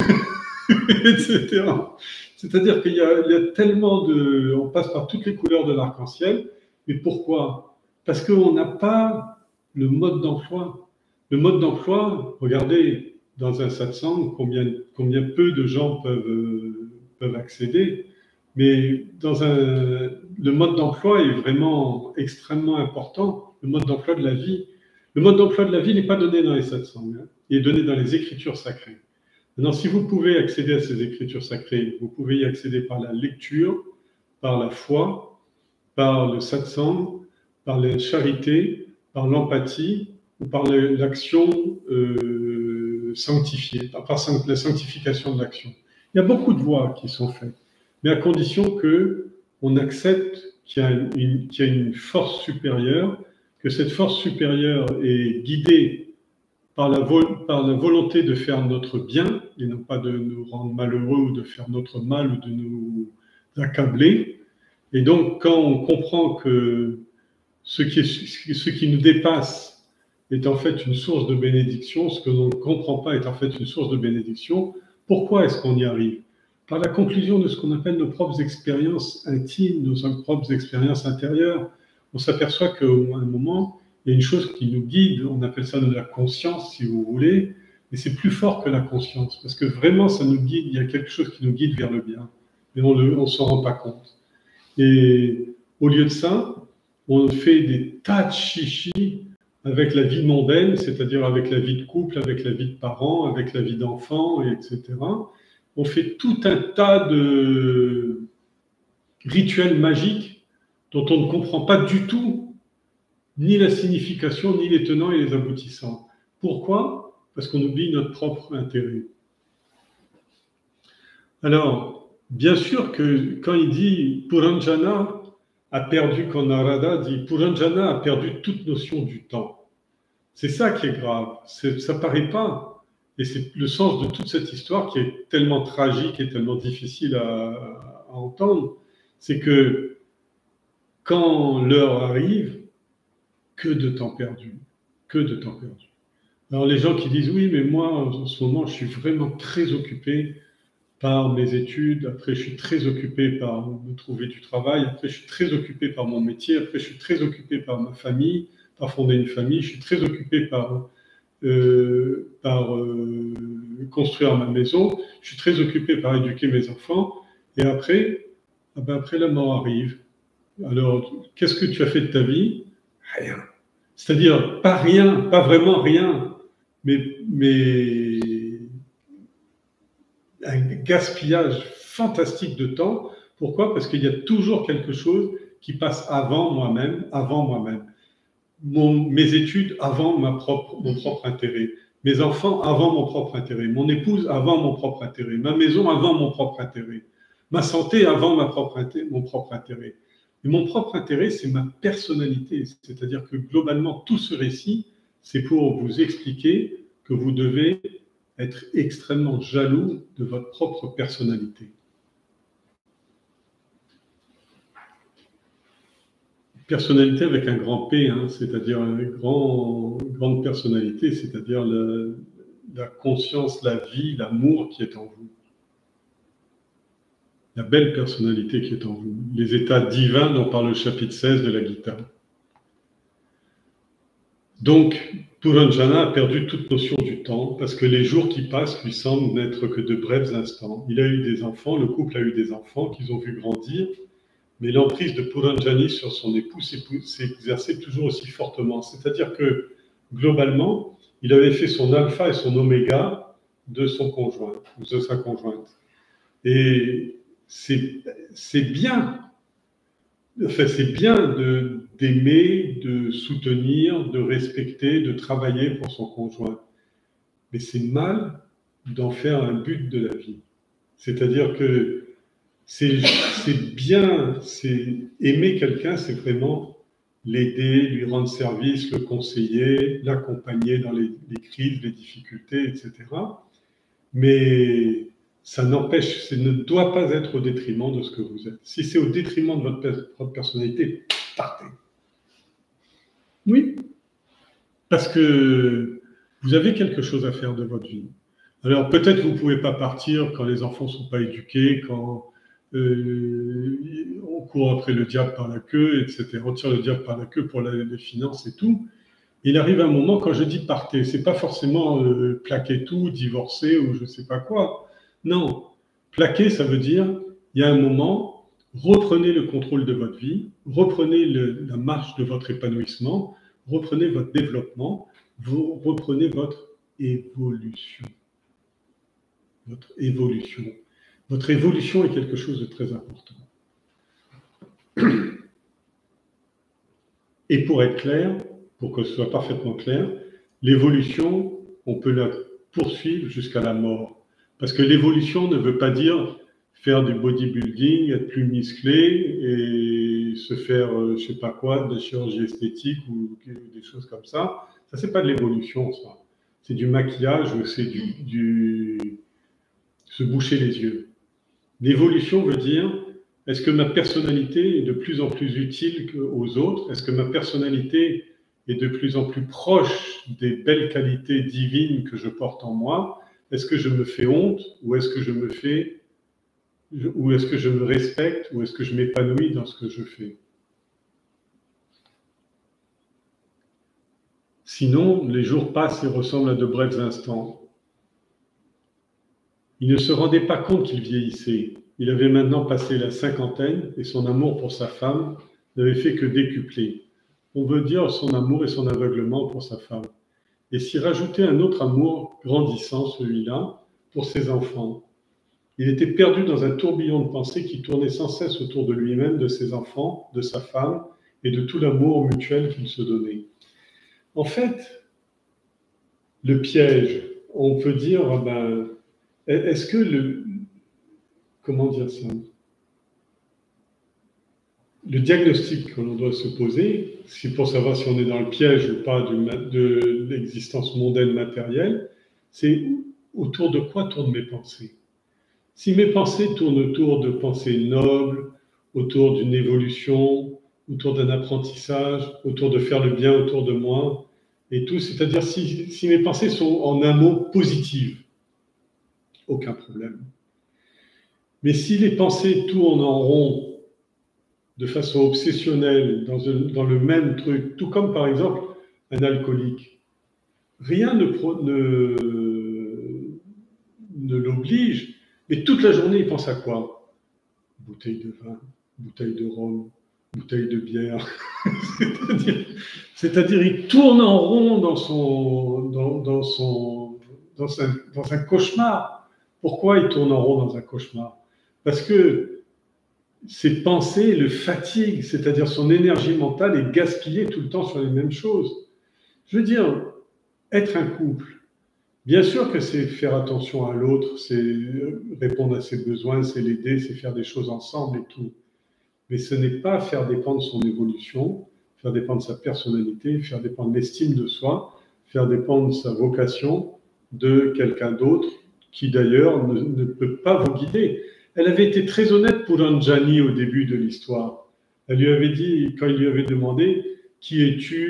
etc. C'est-à-dire qu'il y a tellement de... On passe par toutes les couleurs de l'arc-en-ciel. Mais pourquoi? Parce qu'on n'a pas le mode d'emploi. Le mode d'emploi, regardez, dans un satsang, combien peu de gens peuvent accéder. Mais le mode d'emploi est vraiment extrêmement important, le mode d'emploi de la vie. Le mode d'emploi de la vie n'est pas donné dans les satsangs, hein, il est donné dans les écritures sacrées. Maintenant, si vous pouvez accéder à ces écritures sacrées, vous pouvez y accéder par la lecture, par la foi, par le satsang, par la charité, par l'empathie ou par l'action sanctifiée, par la sanctification de l'action. Il y a beaucoup de voies qui sont faites, mais à condition qu'on accepte qu'il y a une force supérieure, que cette force supérieure est guidée par la volonté de faire notre bien, et non pas de nous rendre malheureux ou de faire notre mal ou de nous accabler. Et donc, quand on comprend que ce qui nous dépasse est en fait une source de bénédiction, ce que l'on ne comprend pas est en fait une source de bénédiction, pourquoi est-ce qu'on y arrive? Par la conclusion de ce qu'on appelle nos propres expériences intimes, nos propres expériences intérieures. On s'aperçoit qu'à un moment, il y a une chose qui nous guide, on appelle ça de la conscience, si vous voulez, mais c'est plus fort que la conscience, parce que vraiment, ça nous guide, il y a quelque chose qui nous guide vers le bien, mais on ne s'en rend pas compte. Et au lieu de ça, on fait des tas de chichis avec la vie mondaine, c'est-à-dire avec la vie de couple, avec la vie de parents, avec la vie d'enfants, etc. On fait tout un tas de rituels magiques dont on ne comprend pas du tout ni la signification, ni les tenants et les aboutissants. Pourquoi? Parce qu'on oublie notre propre intérêt. Alors, bien sûr que quand il dit Puranjana a perdu, quand Narada dit Puranjana a perdu toute notion du temps. C'est ça qui est grave. Ça paraît pas. Et c'est le sens de toute cette histoire qui est tellement tragique et tellement difficile à entendre. C'est que quand l'heure arrive, que de temps perdu, que de temps perdu. Alors les gens qui disent oui, mais moi en ce moment je suis vraiment très occupé par mes études, après je suis très occupé par me trouver du travail, après je suis très occupé par mon métier, après je suis très occupé par ma famille, par fonder une famille, je suis très occupé par construire ma maison, je suis très occupé par éduquer mes enfants, et après, après la mort arrive. Alors, qu'est-ce que tu as fait de ta vie? Rien. C'est-à-dire, pas rien, pas vraiment rien, mais un gaspillage fantastique de temps. Pourquoi? Parce qu'il y a toujours quelque chose qui passe avant moi-même, mes études avant mon propre intérêt, mes enfants avant mon propre intérêt, mon épouse avant mon propre intérêt, ma maison avant mon propre intérêt, ma santé avant mon propre intérêt. Et mon propre intérêt, c'est ma personnalité. C'est-à-dire que globalement, tout ce récit, c'est pour vous expliquer que vous devez être extrêmement jaloux de votre propre personnalité. Personnalité avec un grand P, hein, c'est-à-dire une grande personnalité, c'est-à-dire la conscience, la vie, l'amour qui est en vous. La belle personnalité qui est en vous, les états divins dont parle le chapitre 16 de la Gita. Donc, Puranjana a perdu toute notion du temps parce que les jours qui passent lui semblent n'être que de brefs instants. Il a eu des enfants, le couple a eu des enfants qu'ils ont vu grandir, mais l'emprise de Puranjani sur son époux s'est exercée toujours aussi fortement. C'est-à-dire que, globalement, il avait fait son alpha et son oméga de son conjoint, de sa conjointe. Et c'est bien, enfin, c'est bien d'aimer, de soutenir, de respecter, de travailler pour son conjoint. Mais c'est mal d'en faire un but de la vie. C'est-à-dire que c'est bien, aimer quelqu'un, c'est vraiment l'aider, lui rendre service, le conseiller, l'accompagner dans les crises, les difficultés, etc. Mais ça n'empêche, ça ne doit pas être au détriment de ce que vous êtes. Si c'est au détriment de votre propre personnalité, partez. Oui, parce que vous avez quelque chose à faire de votre vie. Alors peut-être vous ne pouvez pas partir quand les enfants ne sont pas éduqués, quand on court après le diable par la queue, etc. On tire le diable par la queue pour les finances et tout. Il arrive un moment, quand je dis partez, c'est pas forcément plaquer tout, divorcer ou je sais pas quoi. Non, plaquer, ça veut dire, il y a un moment, reprenez le contrôle de votre vie, reprenez la marche de votre épanouissement, reprenez votre développement, vous reprenez votre évolution. Votre évolution. Votre évolution est quelque chose de très important. Et pour être clair, pour que ce soit parfaitement clair, l'évolution, on peut la poursuivre jusqu'à la mort. Parce que l'évolution ne veut pas dire faire du bodybuilding, être plus musclé et se faire, je ne sais pas quoi, de la chirurgie esthétique ou des choses comme ça. Ça, c'est pas de l'évolution, ça. C'est du maquillage, c'est se boucher les yeux. L'évolution veut dire, est-ce que ma personnalité est de plus en plus utile aux autres? Est-ce que ma personnalité est de plus en plus proche des belles qualités divines que je porte en moi? Est-ce que je me fais honte ou est-ce que je me respecte ou est-ce que je m'épanouis dans ce que je fais? Sinon, les jours passent et ressemblent à de brefs instants. Il ne se rendait pas compte qu'il vieillissait. Il avait maintenant passé la cinquantaine et son amour pour sa femme n'avait fait que décupler. On veut dire son amour et son aveuglement pour sa femme. Et s'y rajoutait un autre amour grandissant, celui-là, pour ses enfants. Il était perdu dans un tourbillon de pensées qui tournait sans cesse autour de lui-même, de ses enfants, de sa femme et de tout l'amour mutuel qu'il se donnait. En fait, le piège, on peut dire, est-ce que comment dire ça? Le diagnostic que l'on doit se poser, c'est pour savoir si on est dans le piège ou pas de l'existence mondaine matérielle, c'est autour de quoi tournent mes pensées? Si mes pensées tournent autour de pensées nobles, autour d'une évolution, autour d'un apprentissage, autour de faire le bien autour de moi, et tout, c'est-à-dire si mes pensées sont en un mot positives, aucun problème. Mais si les pensées tournent en rond, de façon obsessionnelle, dans le même truc, tout comme par exemple un alcoolique, rien ne l'oblige, mais toute la journée il pense à quoi? Bouteille de vin, bouteille de rhum, bouteille de bière. C'est-à-dire il tourne en rond dans un cauchemar. Pourquoi il tourne en rond dans un cauchemar? Parce que ses pensées le fatiguent, c'est-à-dire son énergie mentale est gaspillée tout le temps sur les mêmes choses. Je veux dire, être un couple, bien sûr que c'est faire attention à l'autre, c'est répondre à ses besoins, c'est l'aider, c'est faire des choses ensemble et tout. Mais ce n'est pas faire dépendre son évolution, faire dépendre sa personnalité, faire dépendre l'estime de soi, faire dépendre sa vocation de quelqu'un d'autre qui d'ailleurs ne peut pas vous guider. Elle avait été très honnête pour Anjani au début de l'histoire. Elle lui avait dit, quand il lui avait demandé « Qui es-tu »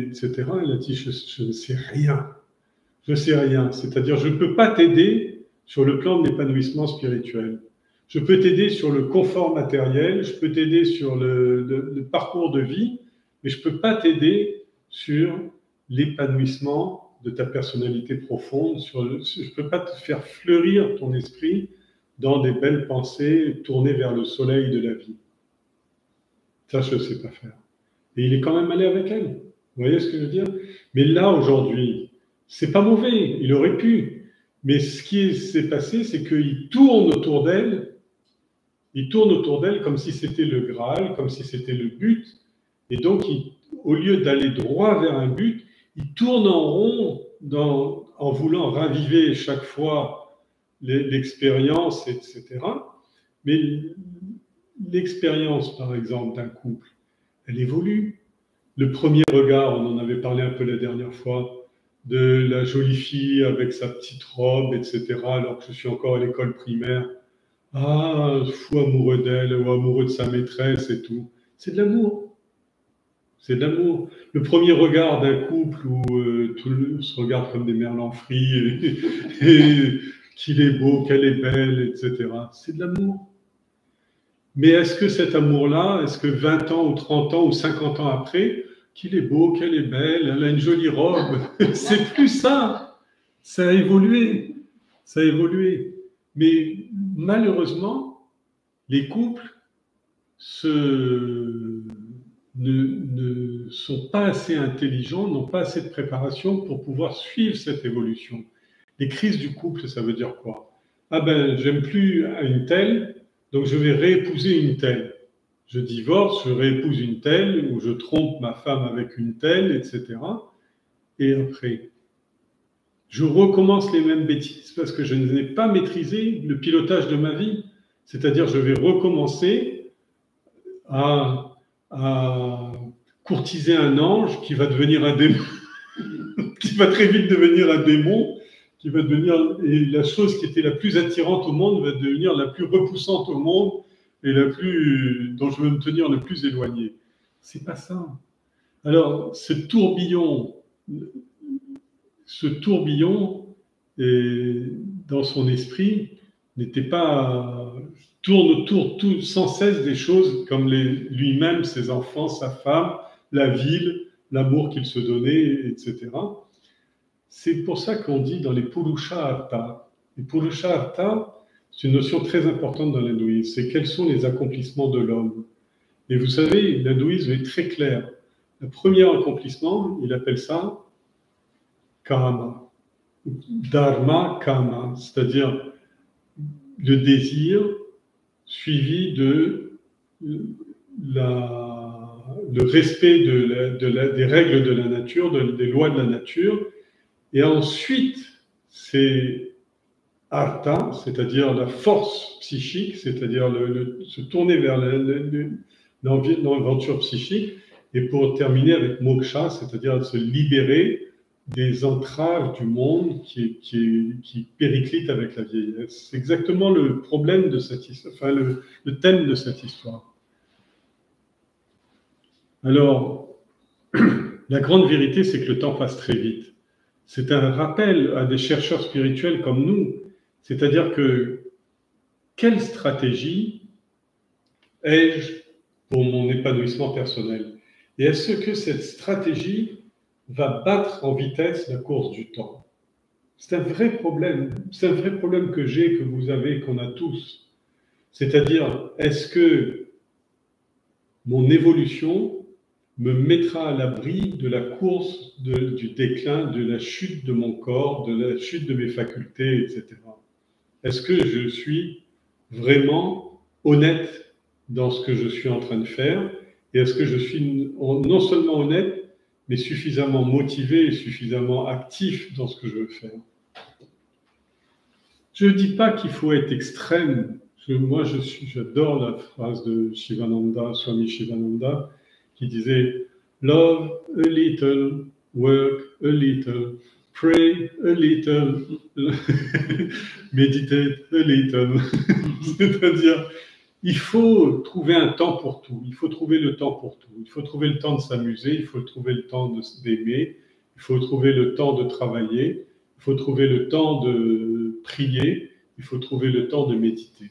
etc., elle a dit « Je ne sais rien. Je ne sais rien. C'est-à-dire, je ne peux pas t'aider sur le plan de l'épanouissement spirituel. Je peux t'aider sur le confort matériel, je peux t'aider sur le parcours de vie, mais je ne peux pas t'aider sur l'épanouissement de ta personnalité profonde. Je ne peux pas te faire fleurir ton esprit dans des belles pensées tournées vers le soleil de la vie. Ça, je ne sais pas faire. Et il est quand même allé avec elle. Vous voyez ce que je veux dire? Mais là, aujourd'hui, c'est pas mauvais, il aurait pu. Mais ce qui s'est passé, c'est qu'il tourne autour d'elle. Il tourne autour d'elle comme si c'était le Graal, comme si c'était le but. Et donc, au lieu d'aller droit vers un but, il tourne en rond en voulant raviver chaque fois l'expérience, etc. Mais l'expérience, par exemple, d'un couple, elle évolue. le premier regard, on en avait parlé un peu la dernière fois, de la jolie fille avec sa petite robe, etc., alors que je suis encore à l'école primaire. Ah, fou amoureux d'elle ou amoureux de sa maîtresse et tout. C'est de l'amour. C'est de l'amour. Le premier regard d'un couple où tout le monde se regarde comme des merlans frits et qu'il est beau, qu'elle est belle, etc. C'est de l'amour. Mais est-ce que cet amour-là, est-ce que 20 ans ou 30 ans ou 50 ans après, qu'il est beau, qu'elle est belle, elle a une jolie robe, c'est plus ça. Ça a évolué. Ça a évolué. Mais malheureusement, les couples ne sont pas assez intelligents, n'ont pas assez de préparation pour pouvoir suivre cette évolution. Les crises du couple, ça veut dire quoi? Ah ben, j'aime plus une telle, donc je vais réépouser une telle. Je divorce, je réépouse une telle, ou je trompe ma femme avec une telle, etc. Et après, je recommence les mêmes bêtises parce que je n'ai pas maîtrisé le pilotage de ma vie. C'est-à-dire, je vais recommencer à courtiser un ange qui va devenir un démon, qui va très vite devenir un démon, qui va devenir, et la chose qui était la plus attirante au monde va devenir la plus repoussante au monde et la plus, dont je veux me tenir le plus éloigné. C'est pas ça. Alors, ce tourbillon dans son esprit n'était pas tourne autour sans cesse des choses comme lui-même, ses enfants, sa femme, la ville, l'amour qu'il se donnait, etc. C'est pour ça qu'on dit dans les Purusha Artha. Les Purusha Artha, c'est une notion très importante dans l'hindouisme. C'est quels sont les accomplissements de l'homme. Et vous savez, l'hindouisme est très clair. Le premier accomplissement, il appelle ça Kama. Dharma Kama, c'est-à-dire le désir suivi de le respect des règles de la nature, des lois de la nature. Et ensuite, c'est Artha, c'est-à-dire la force psychique, c'est-à-dire se tourner vers l'aventure psychique. Et pour terminer avec Moksha, c'est-à-dire se libérer des entraves du monde qui périclitent avec la vieillesse. C'est exactement le problème de cette histoire, enfin le thème de cette histoire. Alors, la grande vérité, c'est que le temps passe très vite. C'est un rappel à des chercheurs spirituels comme nous, c'est-à-dire que quelle stratégie ai-je pour mon épanouissement personnel? Et est-ce que cette stratégie va battre en vitesse la course du temps? C'est un vrai problème. C'est un vrai problème que j'ai, que vous avez, qu'on a tous. C'est-à-dire, est-ce que mon évolution me mettra à l'abri de la course du déclin, de la chute de mon corps, de la chute de mes facultés, etc. Est-ce que je suis vraiment honnête dans ce que je suis en train de faire? Et est-ce que je suis non seulement honnête, mais suffisamment motivé et suffisamment actif dans ce que je veux faire? Je ne dis pas qu'il faut être extrême. Moi, j'adore la phrase de Shivananda, Swami Shivananda, qui disait « Love a little, work a little, pray a little, meditate a little ». C'est-à-dire, il faut trouver un temps pour tout. Il faut trouver le temps pour tout. Il faut trouver le temps de s'amuser, il faut trouver le temps d'aimer, il faut trouver le temps de travailler, il faut trouver le temps de prier, il faut trouver le temps de méditer.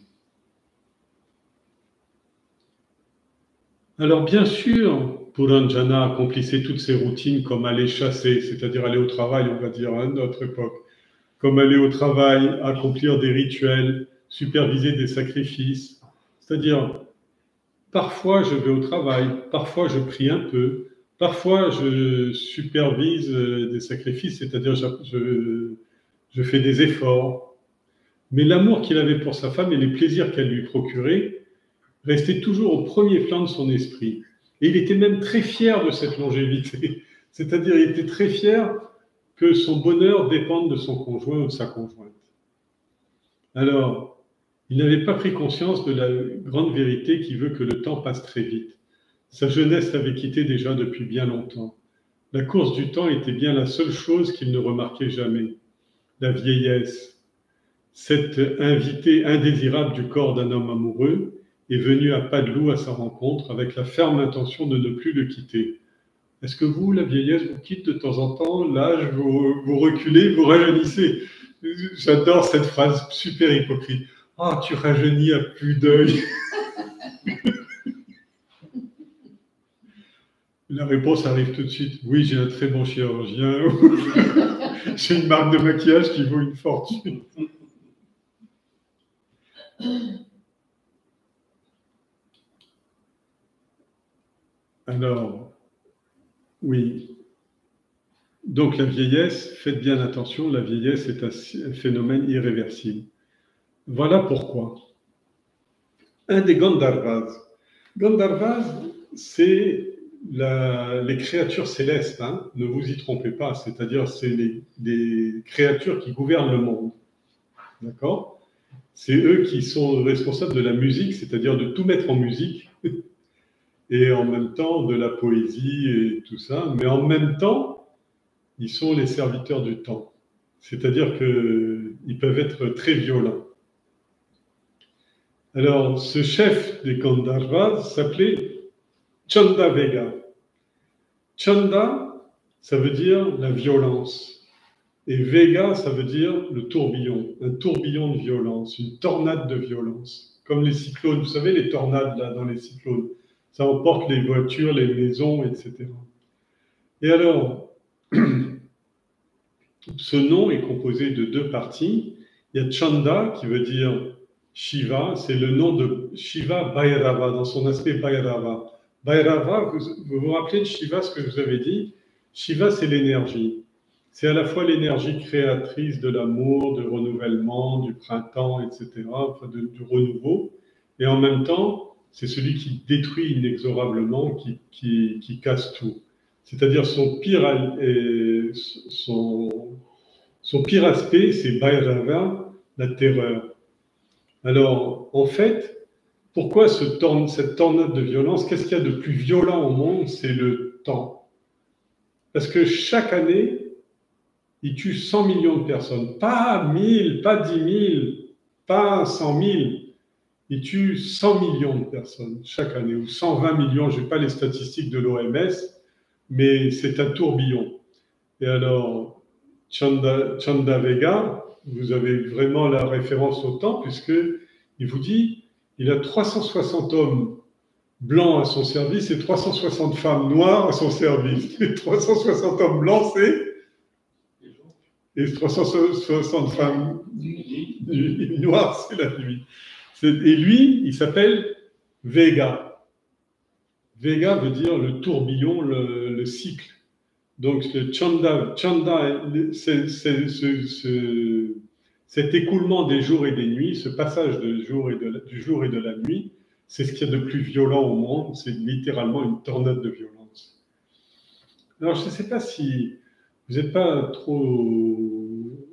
Alors bien sûr, Puranjana accomplissait toutes ses routines comme aller chasser, c'est-à-dire aller au travail, on va dire à notre époque, comme aller au travail, accomplir des rituels, superviser des sacrifices. C'est-à-dire, parfois je vais au travail, parfois je prie un peu, parfois je supervise des sacrifices, c'est-à-dire je fais des efforts. Mais l'amour qu'il avait pour sa femme et les plaisirs qu'elle lui procurait restait toujours au premier plan de son esprit. Et il était même très fier de cette longévité. C'est-à-dire, il était très fier que son bonheur dépende de son conjoint ou de sa conjointe. Alors, il n'avait pas pris conscience de la grande vérité qui veut que le temps passe très vite. Sa jeunesse l'avait quitté déjà depuis bien longtemps. La course du temps était bien la seule chose qu'il ne remarquait jamais. La vieillesse, cette invitée indésirable du corps d'un homme amoureux, est venue à pas de loup à sa rencontre avec la ferme intention de ne plus le quitter. Est-ce que vous, la vieillesse, vous quitte de temps en temps? L'âge, vous reculez, vous rajeunissez. J'adore cette phrase super hypocrite. Ah, tu rajeunis à plus d'œil. La réponse arrive tout de suite. Oui, j'ai un très bon chirurgien. J'ai une marque de maquillage qui vaut une fortune. Alors, oui. Donc la vieillesse, faites bien attention, la vieillesse est un phénomène irréversible. Voilà pourquoi. Un des Gandharvas. Gandharvas, c'est les créatures célestes, hein, ne vous y trompez pas, c'est-à-dire c'est les créatures qui gouvernent le monde. D'accord? C'est eux qui sont responsables de la musique, c'est-à-dire de tout mettre en musique, et en même temps de la poésie et tout ça, mais en même temps, ils sont les serviteurs du temps. C'est-à-dire qu'ils peuvent être très violents. Alors, ce chef des Gandharvas s'appelait Chandavega. Chanda, ça veut dire la violence. Et Vega, ça veut dire le tourbillon, un tourbillon de violence, une tornade de violence. Comme les cyclones, vous savez, les tornades là dans les cyclones, ça emporte les voitures, les maisons, etc. Et alors, ce nom est composé de deux parties. Il y a Chanda, qui veut dire Shiva, c'est le nom de Shiva Bhairava, dans son aspect Bhairava. Bhairava, vous vous rappelez de Shiva, ce que je vous avais dit? Shiva, c'est l'énergie. C'est à la fois l'énergie créatrice de l'amour, du renouvellement, du printemps, etc., enfin du renouveau, et en même temps, c'est celui qui détruit inexorablement, qui casse tout. C'est-à-dire son pire aspect, c'est Bhairava, la terreur. Alors, en fait, pourquoi cette tornade de violence? Qu'est-ce qu'il y a de plus violent au monde? C'est le temps. Parce que chaque année, il tue 100 millions de personnes. Pas 1000, pas 10 000, pas 100 000. Il tue 100 millions de personnes chaque année, ou 120 millions, je n'ai pas les statistiques de l'OMS, mais c'est un tourbillon. Et alors, Chandavega, vous avez vraiment la référence au temps, puisqu'il vous dit il a 360 hommes blancs à son service et 360 femmes noires à son service. Et 360 hommes blancs, c'est... Et 360 femmes noires, c'est la nuit. Et lui, il s'appelle Vega. Vega veut dire le tourbillon, le cycle. Donc, le Chanda cet écoulement des jours et des nuits, ce passage du jour et de la nuit, c'est ce qu'il y a de plus violent au monde. C'est littéralement une tornade de violence. Alors, je ne sais pas si vous n'êtes pas trop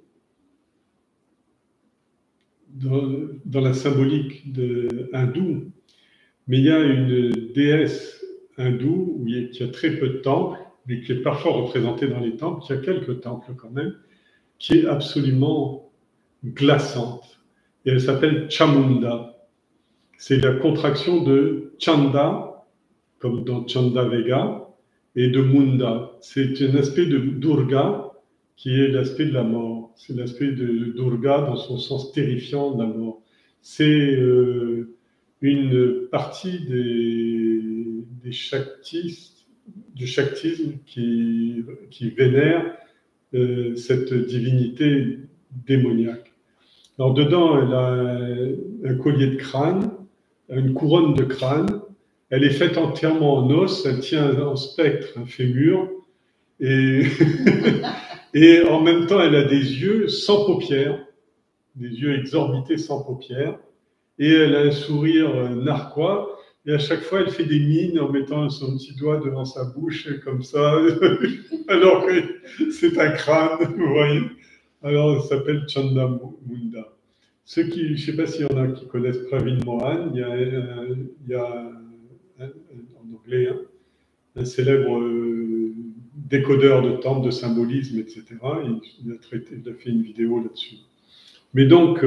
dans la symbolique hindoue, mais il y a une déesse hindoue qui a très peu de temples, mais qui est parfois représentée dans les temples, qui a quelques temples quand même, qui est absolument glaçante. Et elle s'appelle Chamunda. C'est la contraction de Chanda, comme dans Chandavega, et de Munda. C'est un aspect de Durga qui est l'aspect de la mort. C'est l'aspect de Durga dans son sens terrifiant de la mort. C'est une partie des shaktistes, du shaktisme qui vénère cette divinité démoniaque. Alors dedans, elle a un collier de crâne, une couronne de crâne. Elle est faite entièrement en os, elle tient en spectre un fémur, et, et en même temps, elle a des yeux sans paupières, des yeux exorbités sans paupières, et elle a un sourire narquois, et à chaque fois, elle fait des mines en mettant son petit doigt devant sa bouche, comme ça, alors que c'est un crâne, vous voyez. Alors, elle s'appelle Chandamunda. Je ne sais pas s'il y en a qui connaissent Pravin Mohan, il y a en anglais, hein, un célèbre décodeur de temps, de symbolisme, etc. Il a fait une vidéo là-dessus. Mais donc,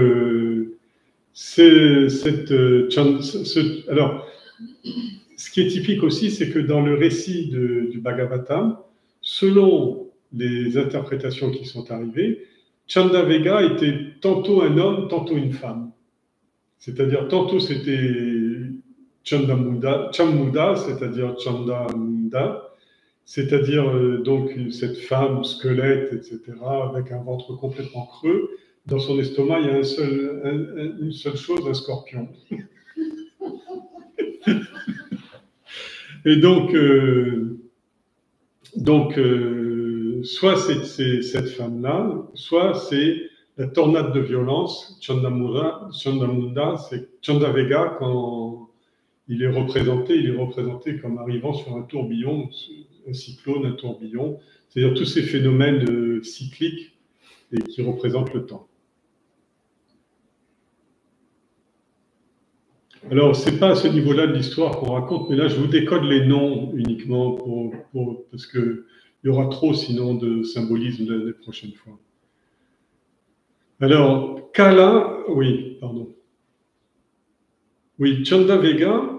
alors, ce qui est typique aussi, c'est que dans le récit du Bhagavatam, selon les interprétations qui sont arrivées, Chandavega était tantôt un homme, tantôt une femme. C'est-à-dire, tantôt c'était Chandamuda, c'est-à-dire Chandamunda, c'est-à-dire donc cette femme squelette, etc., avec un ventre complètement creux. Dans son estomac, il y a une seule chose, un scorpion. Et donc soit c'est cette femme-là, soit c'est la tornade de violence. Chandamunda, c'est Chandavega quand il est représenté comme arrivant sur un tourbillon, un cyclone, un tourbillon, c'est-à-dire tous ces phénomènes cycliques et qui représentent le temps. Alors, c'est pas à ce niveau-là de l'histoire qu'on raconte, mais là, je vous décode les noms uniquement parce qu'il y aura trop, sinon, de symbolisme les prochaines fois. Alors, Kala, oui, pardon. Oui, Chandavega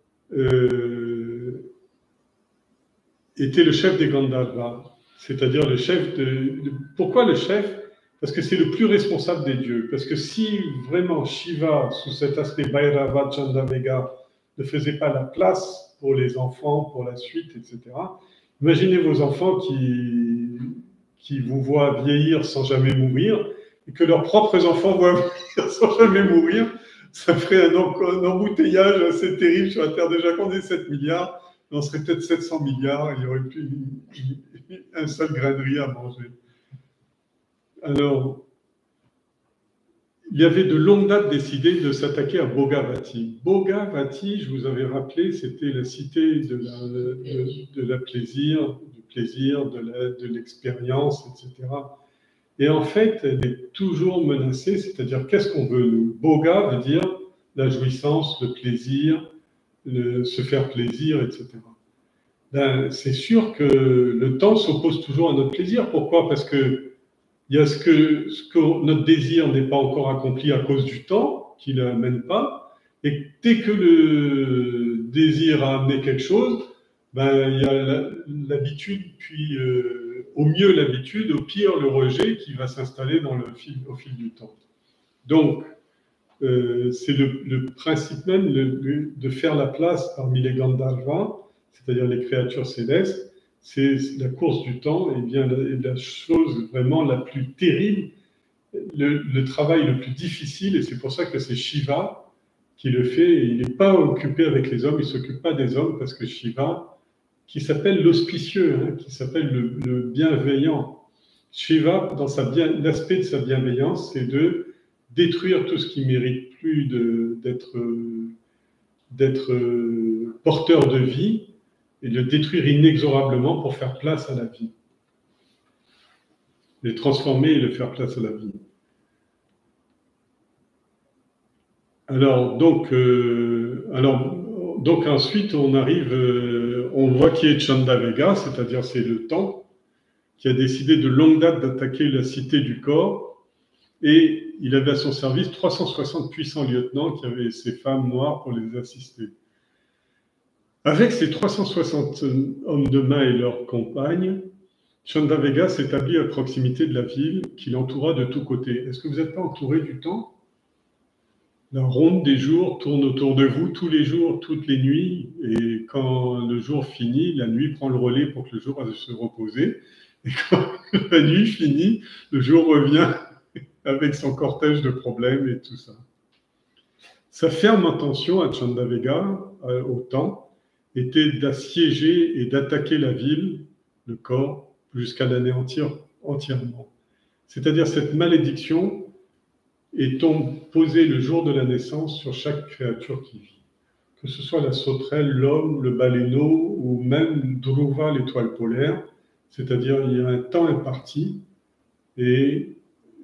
était le chef des Gandharvas, c'est-à-dire le chef Pourquoi le chef? Parce que c'est le plus responsable des dieux. Parce que si vraiment Shiva, sous cet aspect Bhairava, Chandavega, ne faisait pas la place pour les enfants, pour la suite, etc., imaginez vos enfants qui vous voient vieillir sans jamais mourir, et que leurs propres enfants voient vieillir sans jamais mourir, ça ferait un embouteillage assez terrible sur la Terre. Déjà qu'on est 7 milliards, on serait peut-être 700 milliards, il n'y aurait plus un seul grain de riz à manger. Alors, il y avait de longue date décidé de s'attaquer à Bhogavati. Bhogavati, je vous avais rappelé, c'était la cité de la plaisir, du plaisir, de l'expérience, etc. Et en fait, elle est toujours menacée, c'est-à-dire qu'est-ce qu'on veut, nous? Bhoga veut dire la jouissance, le plaisir, se faire plaisir, etc. Ben, c'est sûr que le temps s'oppose toujours à notre plaisir. Pourquoi? Parce que il y a ce que notre désir n'est pas encore accompli à cause du temps, qui ne l'amène pas. Et dès que le désir a amené quelque chose, ben, il y a l'habitude, puis au mieux l'habitude, au pire le rejet qui va s'installer au fil du temps. Donc, c'est le principe même de faire la place parmi les Gandharvas, c'est-à-dire les créatures célestes. C'est la course du temps et bien la chose vraiment la plus terrible, le travail le plus difficile, et c'est pour ça que c'est Shiva qui le fait, et il n'est pas occupé avec les hommes, il ne s'occupe pas des hommes, parce que Shiva, qui s'appelle l'auspicieux, hein, qui s'appelle le bienveillant, Shiva, dans l'aspect de sa bienveillance, c'est de détruire tout ce qui ne mérite plus d'être porteur de vie, et de le détruire inexorablement pour faire place à la vie. Les transformer et le faire place à la vie. Alors, donc ensuite, on arrive, on voit qui est Chandavega, c'est-à-dire c'est le temps, qui a décidé de longue date d'attaquer la cité du corps, et il avait à son service 360 puissants lieutenants qui avaient ces femmes noires pour les assister. Avec ces 360 hommes de main et leurs compagnes, Chandavega s'établit à proximité de la ville qui l'entoura de tous côtés. Est-ce que vous n'êtes pas entouré du temps? La ronde des jours tourne autour de vous tous les jours, toutes les nuits, et quand le jour finit, la nuit prend le relais pour que le jour aille se reposer, et quand la nuit finit, le jour revient avec son cortège de problèmes et tout ça. Sa ferme intention à Chandavega, au temps, était d'assiéger et d'attaquer la ville, le corps, jusqu'à l'anéantir entièrement. C'est-à-dire cette malédiction est posée le jour de la naissance sur chaque créature qui vit. Que ce soit la sauterelle, l'homme, le baleineau, ou même Dhruva, l'étoile polaire, c'est-à-dire il y a un temps imparti, et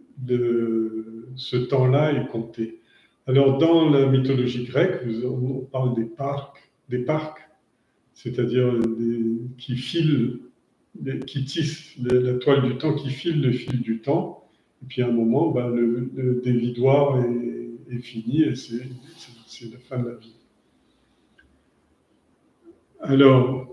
ce temps-là est compté. Alors dans la mythologie grecque, on parle des parcs, c'est-à-dire qui filent, qui tissent la toile du temps, qui file le fil du temps. Et puis à un moment, ben, le dévidoir est fini et c'est la fin de la vie. Alors,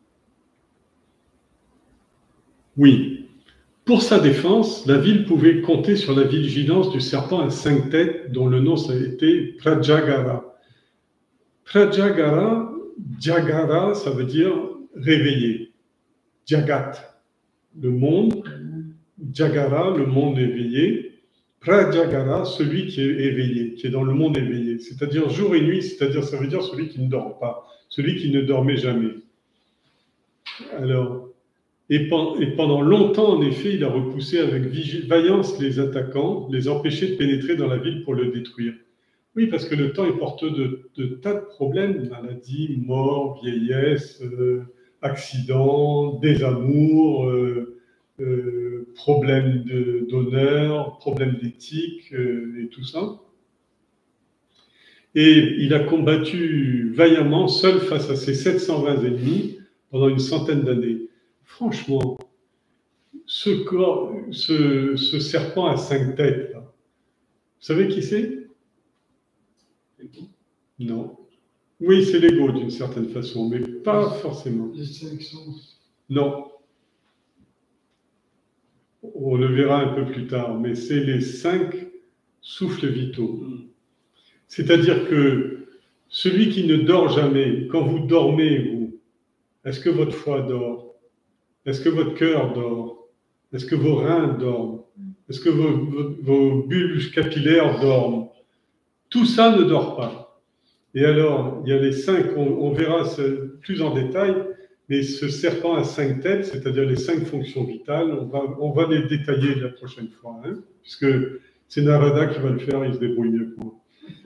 oui, pour sa défense, la ville pouvait compter sur la vigilance du serpent à 5 têtes dont le nom ça a été Prajagara. Prajagara, Jagara, ça veut dire réveiller. Jagat, le monde. Jagara, le monde éveillé. Prajagara, celui qui est éveillé, qui est dans le monde éveillé. C'est-à-dire jour et nuit, c'est-à-dire ça veut dire celui qui ne dort pas, celui qui ne dormait jamais. Alors, et pendant longtemps, en effet, il a repoussé avec vaillance les attaquants, les empêcher de pénétrer dans la ville pour le détruire. Oui, parce que le temps est porteur de tas de problèmes, maladies, morts, vieillesse, accidents, désamours, problèmes d'honneur, problèmes d'éthique et tout ça. Et il a combattu vaillamment, seul face à ses 720 ennemis, pendant une centaine d'années. Franchement, ce serpent à 5 têtes, là, vous savez qui c'est? Non. Oui, c'est l'ego d'une certaine façon, mais pas forcément. Les 5 sens. Non. On le verra un peu plus tard, mais c'est les 5 souffles vitaux. C'est-à-dire que celui qui ne dort jamais, quand vous dormez, vous, est-ce que votre foie dort? Est-ce que votre cœur dort? Est-ce que vos reins dorment? Est-ce que vos bulles capillaires dorment? Tout ça ne dort pas. Et alors, il y a les 5, on verra plus en détail, mais ce serpent à 5 têtes, c'est-à-dire les 5 fonctions vitales, on va les détailler la prochaine fois, hein, puisque c'est Narada qui va le faire, il se débrouille mieux que moi.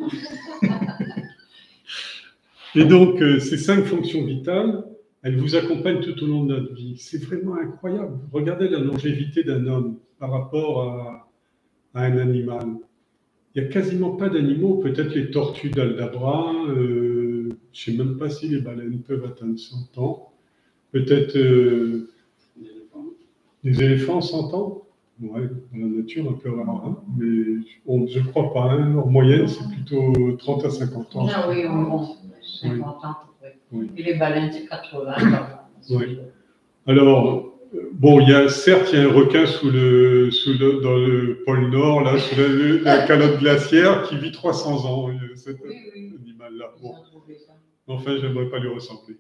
Et donc, ces 5 fonctions vitales, elles vous accompagnent tout au long de notre vie. C'est vraiment incroyable. Regardez la longévité d'un homme par rapport à un animal. Il n'y a quasiment pas d'animaux, peut-être les tortues d'Aldabra, je ne sais même pas si les baleines peuvent atteindre 100 ans. Peut-être les éléphants 100 ans. Ouais, dans la nature, un peu rare, hein, mais je ne crois pas. Hein. En moyenne, c'est plutôt 30 à 50 ans. Ah oui, bon, 50 ans. Oui. Et les baleines, c'est 80. Oui. Alors, bon, certes, il y a un requin dans le pôle Nord, là, sous la calotte glaciaire, qui vit 300 ans, cet animal-là. Bon. Enfin, je n'aimerais pas lui ressembler.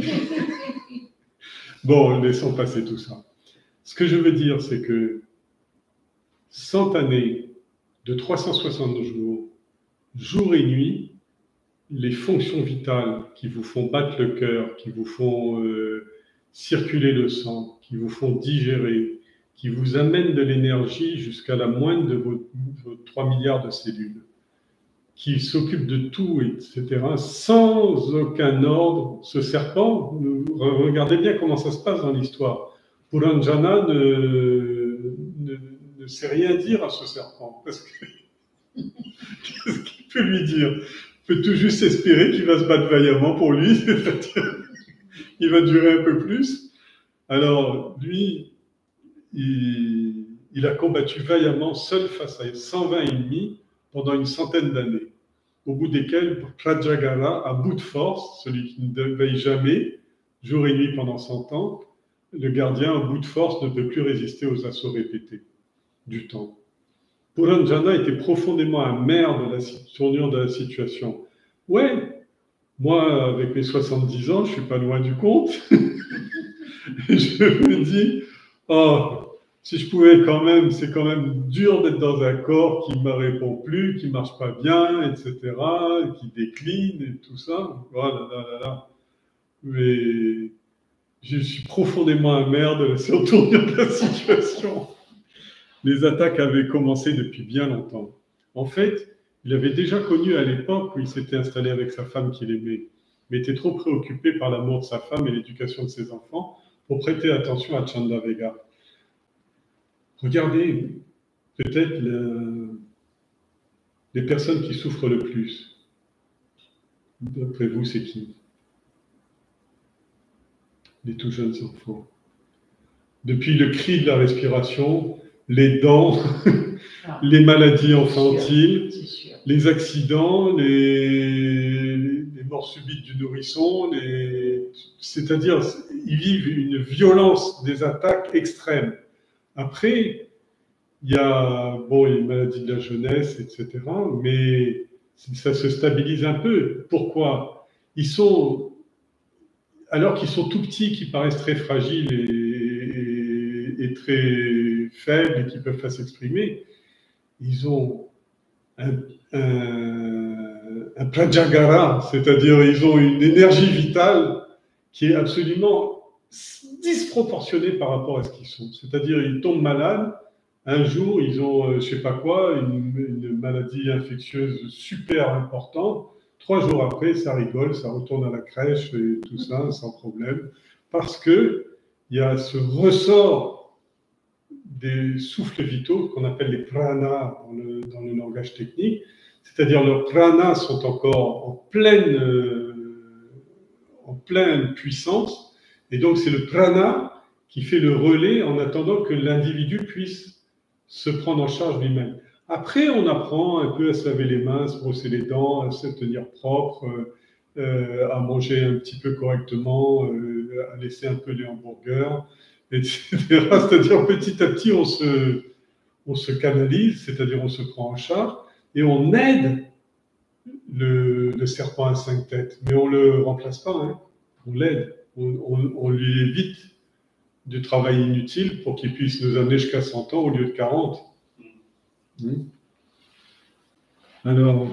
Bon, laissons passer tout ça. Ce que je veux dire, c'est que 100 années de 360 jours, jour et nuit, les fonctions vitales qui vous font battre le cœur, qui vous font circuler le sang, qui vous font digérer, qui vous amènent de l'énergie jusqu'à la moindre de vos 3 milliards de cellules, qui s'occupent de tout, etc., sans aucun ordre. Ce serpent, regardez bien comment ça se passe dans l'histoire. Puranjana ne sait rien dire à ce serpent, parce que qu'est-ce qu'il peut lui dire? Il peut tout juste espérer qu'il va se battre vaillamment pour lui, c'est-à-dire il va durer un peu plus. Alors, lui, il a combattu vaillamment seul face à 120 ennemis pendant une centaine d'années, au bout desquels Prajagara, à bout de force, celui qui ne veille jamais, jour et nuit pendant 100 ans, le gardien, à bout de force, ne peut plus résister aux assauts répétés du temps. Puranjana était profondément amer de la tournure de la situation. Ouais, moi, avec mes 70 ans, je suis pas loin du compte. Je me dis, oh, si je pouvais quand même, c'est quand même dur d'être dans un corps qui ne me répond plus, qui marche pas bien, etc., qui décline et tout ça. Voilà. Mais je suis profondément amer de la tournure de la situation. Les attaques avaient commencé depuis bien longtemps. En fait, il avait déjà connu à l'époque où il s'était installé avec sa femme qu'il aimait, mais était trop préoccupé par l'amour de sa femme et l'éducation de ses enfants pour prêter attention à Chandavega. Regardez, peut-être les personnes qui souffrent le plus. D'après vous, c'est qui? les tout jeunes enfants. Depuis le cri de la respiration, les dents, les maladies infantiles, les accidents, les morts subites du nourrisson, c'est-à-dire ils vivent une violence des attaques extrêmes. Après, il y a les maladies de la jeunesse, etc., mais ça se stabilise un peu. Pourquoi? Alors qu'ils sont tout petits, qu'ils paraissent très fragiles et très faibles et qui ne peuvent pas s'exprimer, ils ont un prajagara, c'est-à-dire ils ont une énergie vitale qui est absolument disproportionnée par rapport à ce qu'ils sont. C'est-à-dire ils tombent malades, un jour ils ont, je ne sais pas quoi, une maladie infectieuse super importante, 3 jours après ça rigole, ça retourne à la crèche et tout ça sans problème, parce qu'il y a ce ressort des souffles vitaux qu'on appelle les pranas dans le langage technique, c'est-à-dire leurs pranas sont encore en pleine puissance, et donc c'est le prana qui fait le relais en attendant que l'individu puisse se prendre en charge lui-même. Après, on apprend un peu à se laver les mains, à se brosser les dents, à se tenir propre, à manger un petit peu correctement, à laisser un peu les hamburgers, etc. C'est-à-dire petit à petit, on se canalise, c'est-à-dire on se prend en charge et on aide le serpent à 5 têtes. Mais on ne le remplace pas, hein. On l'aide, on lui évite du travail inutile pour qu'il puisse nous amener jusqu'à 100 ans au lieu de 40. Alors,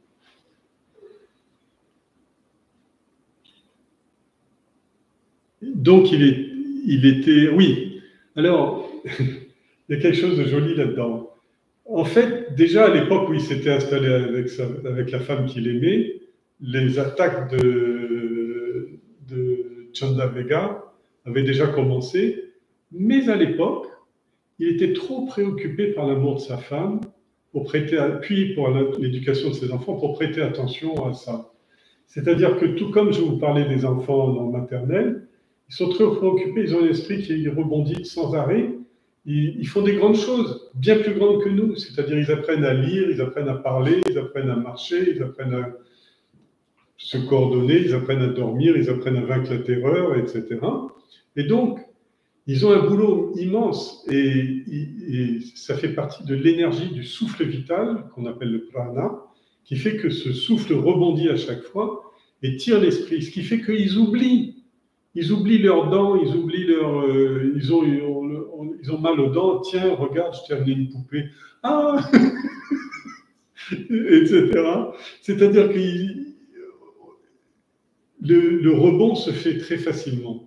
donc il était, oui. Alors, il y a quelque chose de joli là-dedans. En fait, déjà à l'époque où il s'était installé avec la femme qu'il aimait, les attaques de Chandavega avaient déjà commencé, mais à l'époque, il était trop préoccupé par l'amour de sa femme, puis pour l'éducation de ses enfants, pour prêter attention à ça. C'est-à-dire que tout comme je vous parlais des enfants dans le maternel, ils sont très préoccupés, ils ont un esprit qui rebondit sans arrêt. Ils font des grandes choses, bien plus grandes que nous. C'est-à-dire ils apprennent à lire, ils apprennent à parler, ils apprennent à marcher, ils apprennent à se coordonner, ils apprennent à dormir, ils apprennent à vaincre la terreur, etc. Et donc, ils ont un boulot immense et ça fait partie de l'énergie du souffle vital qu'on appelle le prana, qui fait que ce souffle rebondit à chaque fois et tire l'esprit, ce qui fait qu'ils oublient. Ils oublient leurs dents, ils oublient ils ont mal aux dents. Tiens, regarde, je t'ai amené une poupée. Ah etc. C'est-à-dire que le rebond se fait très facilement.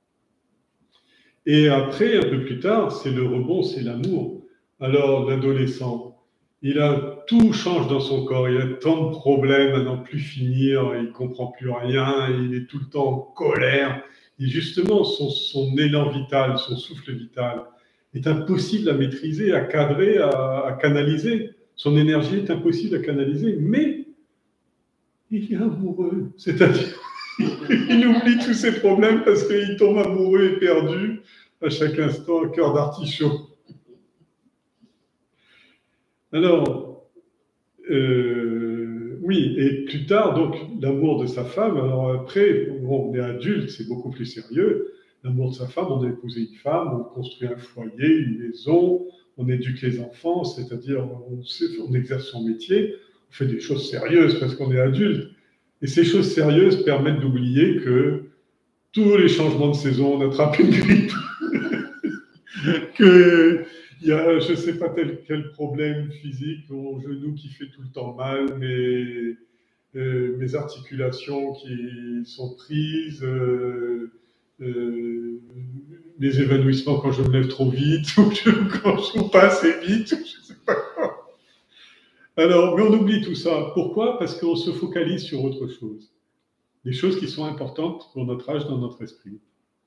Et après, un peu plus tard, c'est le rebond, c'est l'amour. Alors, l'adolescent, tout change dans son corps, il a tant de problèmes à n'en plus finir, il ne comprend plus rien, il est tout le temps en colère. Et justement, son élan vital, son souffle vital est impossible à maîtriser, à cadrer, à canaliser. Son énergie est impossible à canaliser, mais il est amoureux. C'est-à-dire, il oublie tous ses problèmes parce qu'il tombe amoureux et perdu à chaque instant, un cœur d'artichaut. Alors, oui, et plus tard, donc, l'amour de sa femme, alors après, on est adulte, c'est beaucoup plus sérieux. L'amour de sa femme, on a épousé une femme, on construit un foyer, une maison, on éduque les enfants, c'est-à-dire on exerce son métier, on fait des choses sérieuses parce qu'on est adulte. Et ces choses sérieuses permettent d'oublier que tous les changements de saison, on attrape une grippe, qu'il y a, je ne sais pas quel problème physique, mon genou qui fait tout le temps mal, mes articulations qui sont prises, les évanouissements quand je me lève trop vite, ou quand je ne pas assez vite, je ne sais pas quoi. Alors, mais on oublie tout ça. Pourquoi? Parce qu'on se focalise sur autre chose. Des choses qui sont importantes pour notre âge, dans notre esprit.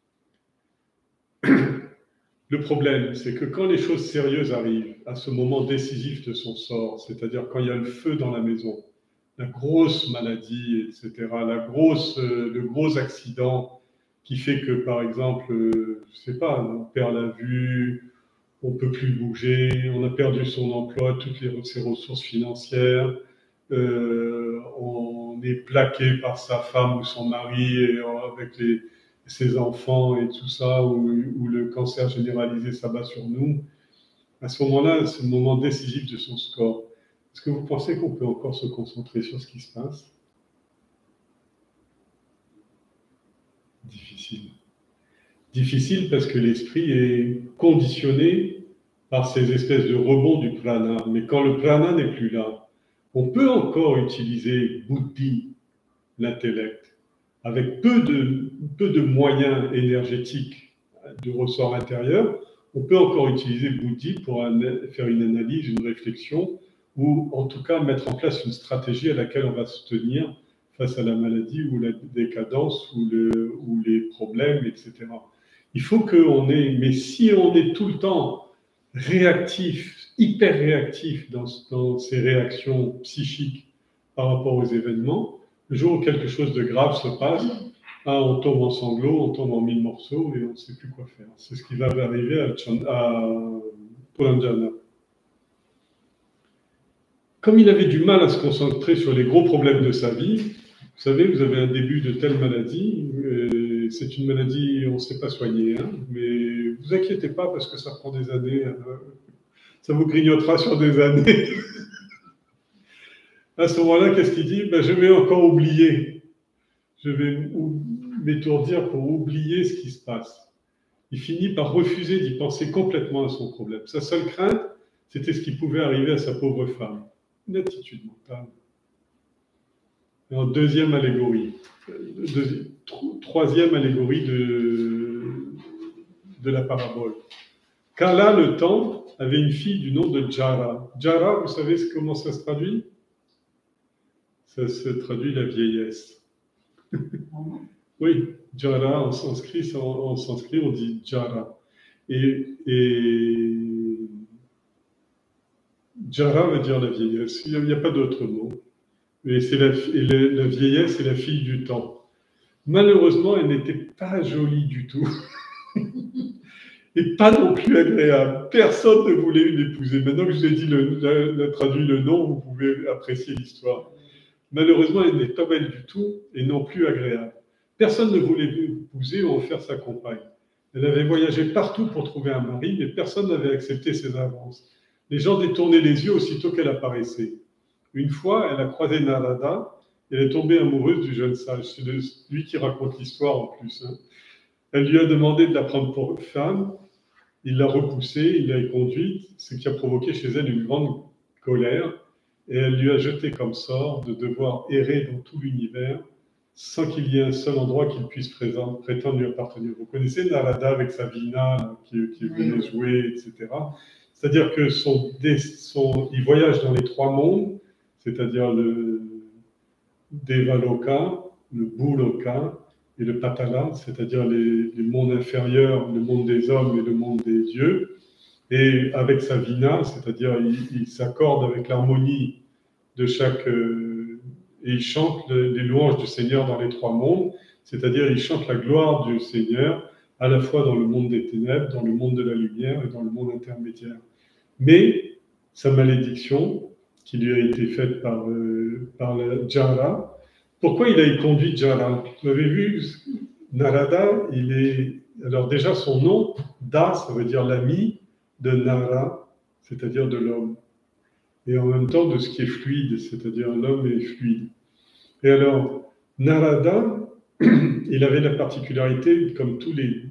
Le problème, c'est que quand les choses sérieuses arrivent, à ce moment décisif de son sort, c'est-à-dire quand il y a le feu dans la maison, la grosse maladie, etc., le gros accident qui fait que, par exemple, je sais pas, on perd la vue, on peut plus bouger, on a perdu son emploi, toutes ses ressources financières, on est plaqué par sa femme ou son mari et avec ses enfants et tout ça, ou le cancer généralisé s'abat sur nous. À ce moment-là, c'est le moment décisif de son score. Est-ce que vous pensez qu'on peut encore se concentrer sur ce qui se passe? Difficile. Difficile parce que l'esprit est conditionné par ces espèces de rebonds du prana. Mais quand le prana n'est plus là, on peut encore utiliser buddhi, l'intellect, avec peu de moyens énergétiques de ressort intérieur. On peut encore utiliser buddhi pour faire une analyse, une réflexion, ou en tout cas mettre en place une stratégie à laquelle on va se tenir face à la maladie ou la décadence ou les problèmes, etc. Il faut qu'on ait, mais si on est tout le temps réactif, hyper réactif dans ces réactions psychiques par rapport aux événements, le jour où quelque chose de grave se passe, on tombe en sanglots, on tombe en 1000 morceaux et on ne sait plus quoi faire. C'est ce qui va arriver à Puranjana. Comme il avait du mal à se concentrer sur les gros problèmes de sa vie, vous savez, vous avez un début de telle maladie, c'est une maladie, on ne sait pas soigner, hein, mais vous inquiétez pas parce que ça prend des années, ça vous grignotera sur des années. À ce moment-là, qu'est-ce qu'il dit? Je vais encore oublier, je vais m'étourdir pour oublier ce qui se passe. Il finit par refuser d'y penser complètement à son problème. Sa seule crainte, c'était ce qui pouvait arriver à sa pauvre femme. Une attitude mentale. En deuxième allégorie, troisième allégorie de la parabole. Kala, le temps, avait une fille du nom de Jara. Jara, vous savez comment ça se traduit? Ça se traduit la vieillesse. Oui, Jara en sanskrit, on dit Jara. Et Jara veut dire la vieillesse. Il n'y a pas d'autre mot. Mais la vieillesse est la fille du temps. Malheureusement, elle n'était pas jolie du tout. Et pas non plus agréable. Personne ne voulait l'épouser. Maintenant que je vous ai dit, traduit le nom, vous pouvez apprécier l'histoire. Malheureusement, elle n'est pas belle du tout et non plus agréable. Personne ne voulait l'épouser ou en faire sa compagne. Elle avait voyagé partout pour trouver un mari, mais personne n'avait accepté ses avances. Les gens détournaient les yeux aussitôt qu'elle apparaissait. Une fois, elle a croisé Narada et elle est tombée amoureuse du jeune sage. C'est lui qui raconte l'histoire en plus. Hein. Elle lui a demandé de la prendre pour femme. Il l'a repoussée, il l'a conduite, ce qui a provoqué chez elle une grande colère. Et elle lui a jeté comme sort de devoir errer dans tout l'univers sans qu'il y ait un seul endroit qu'il puisse prétendre lui appartenir. Vous connaissez Narada avec sa Vina qui venait jouer, etc. C'est-à-dire que il voyage dans les trois mondes, c'est-à-dire le Devaloka, le Bhuloka et le Patala, c'est-à-dire les mondes inférieurs, le monde des hommes et le monde des dieux. Et avec sa Vina, c'est-à-dire il s'accorde avec l'harmonie de chaque... et il chante les louanges du Seigneur dans les trois mondes, c'est-à-dire il chante la gloire du Seigneur à la fois dans le monde des ténèbres, dans le monde de la lumière et dans le monde intermédiaire. Mais sa malédiction, qui lui a été faite par la Jara, pourquoi il a conduit Jara? Vous avez vu, Narada, alors déjà son nom, Da, ça veut dire l'ami de Nara, c'est-à-dire de l'homme. Et en même temps de ce qui est fluide, c'est-à-dire l'homme est fluide. Et alors, Narada, il avait la particularité, comme tous les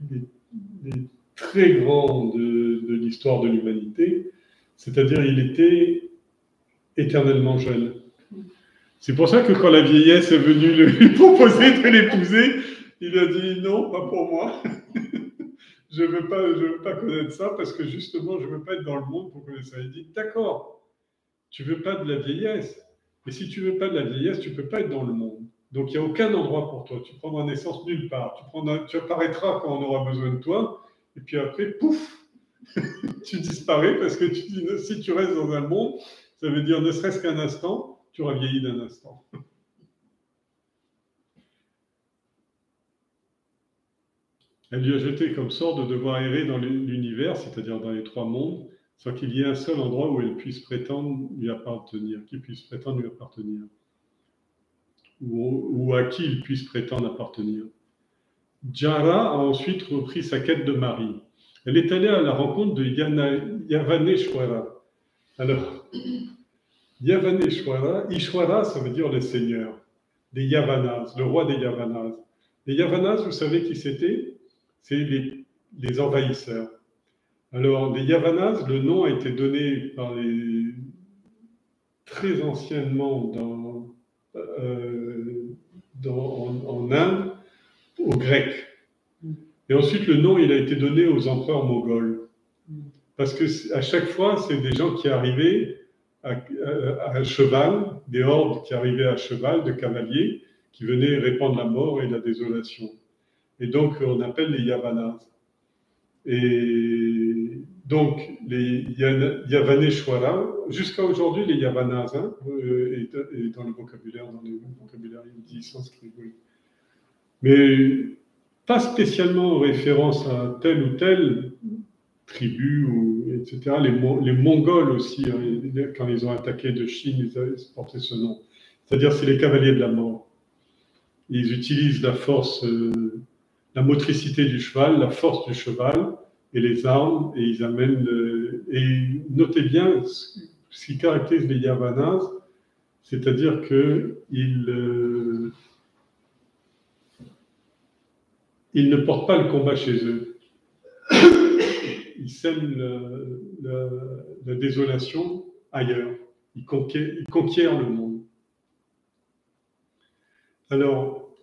très grands de l'histoire de l'humanité, c'est-à-dire il était éternellement jeune. C'est pour ça que quand la vieillesse est venue lui proposer de l'épouser, il a dit non, pas pour moi. Je veux pas connaître ça parce que justement, je veux pas être dans le monde pour connaître ça. Il dit d'accord, tu veux pas de la vieillesse, mais si tu veux pas de la vieillesse, tu peux pas être dans le monde. Donc il n'y a aucun endroit pour toi. Tu prendras naissance nulle part. Tu apparaîtras quand on aura besoin de toi, et puis après, pouf, tu disparais parce que si tu restes dans un monde, ça veut dire ne serait-ce qu'un instant, tu auras vieilli d'un instant. Elle lui a jeté comme sort de devoir errer dans l'univers, c'est-à-dire dans les 3 mondes, sans qu'il y ait un seul endroit où elle puisse prétendre lui appartenir, qui puisse prétendre lui appartenir, ou à qui il puisse prétendre appartenir. Jara a ensuite repris sa quête de mari. Elle est allée à la rencontre de Yavaneshwara. Alors, Yavaneshwara, Ishwara, ça veut dire le seigneur, des Yavanas, le roi des Yavanas. Les Yavanas, vous savez qui c'était? C'est les envahisseurs. Alors, les Yavanas, le nom a été donné par très anciennement en Inde aux Grecs. Et ensuite, le nom, il a été donné aux empereurs moghols. Parce que à chaque fois, c'est des gens qui arrivaient à cheval, des hordes qui arrivaient à cheval, de cavaliers, qui venaient répandre la mort et la désolation. Et donc, on appelle les Yavanas. Et donc, les Yavaneshwara, jusqu'à aujourd'hui, les Yavanas, hein, et dans le vocabulaire, il dit sanskrit, oui. Mais pas spécialement en référence à telle ou telle tribu, etc. Les Mongols aussi, hein, quand ils ont attaqué de Chine, ils portaient ce nom. C'est-à-dire, c'est les cavaliers de la mort. Ils utilisent la force, la motricité du cheval, la force du cheval et les armes, et ils amènent. Et notez bien, ce qui caractérise les Yavanas, c'est-à-dire qu'ils ne portent pas le combat chez eux. Ils sèment la désolation ailleurs. Ils conquièrent le monde. Alors,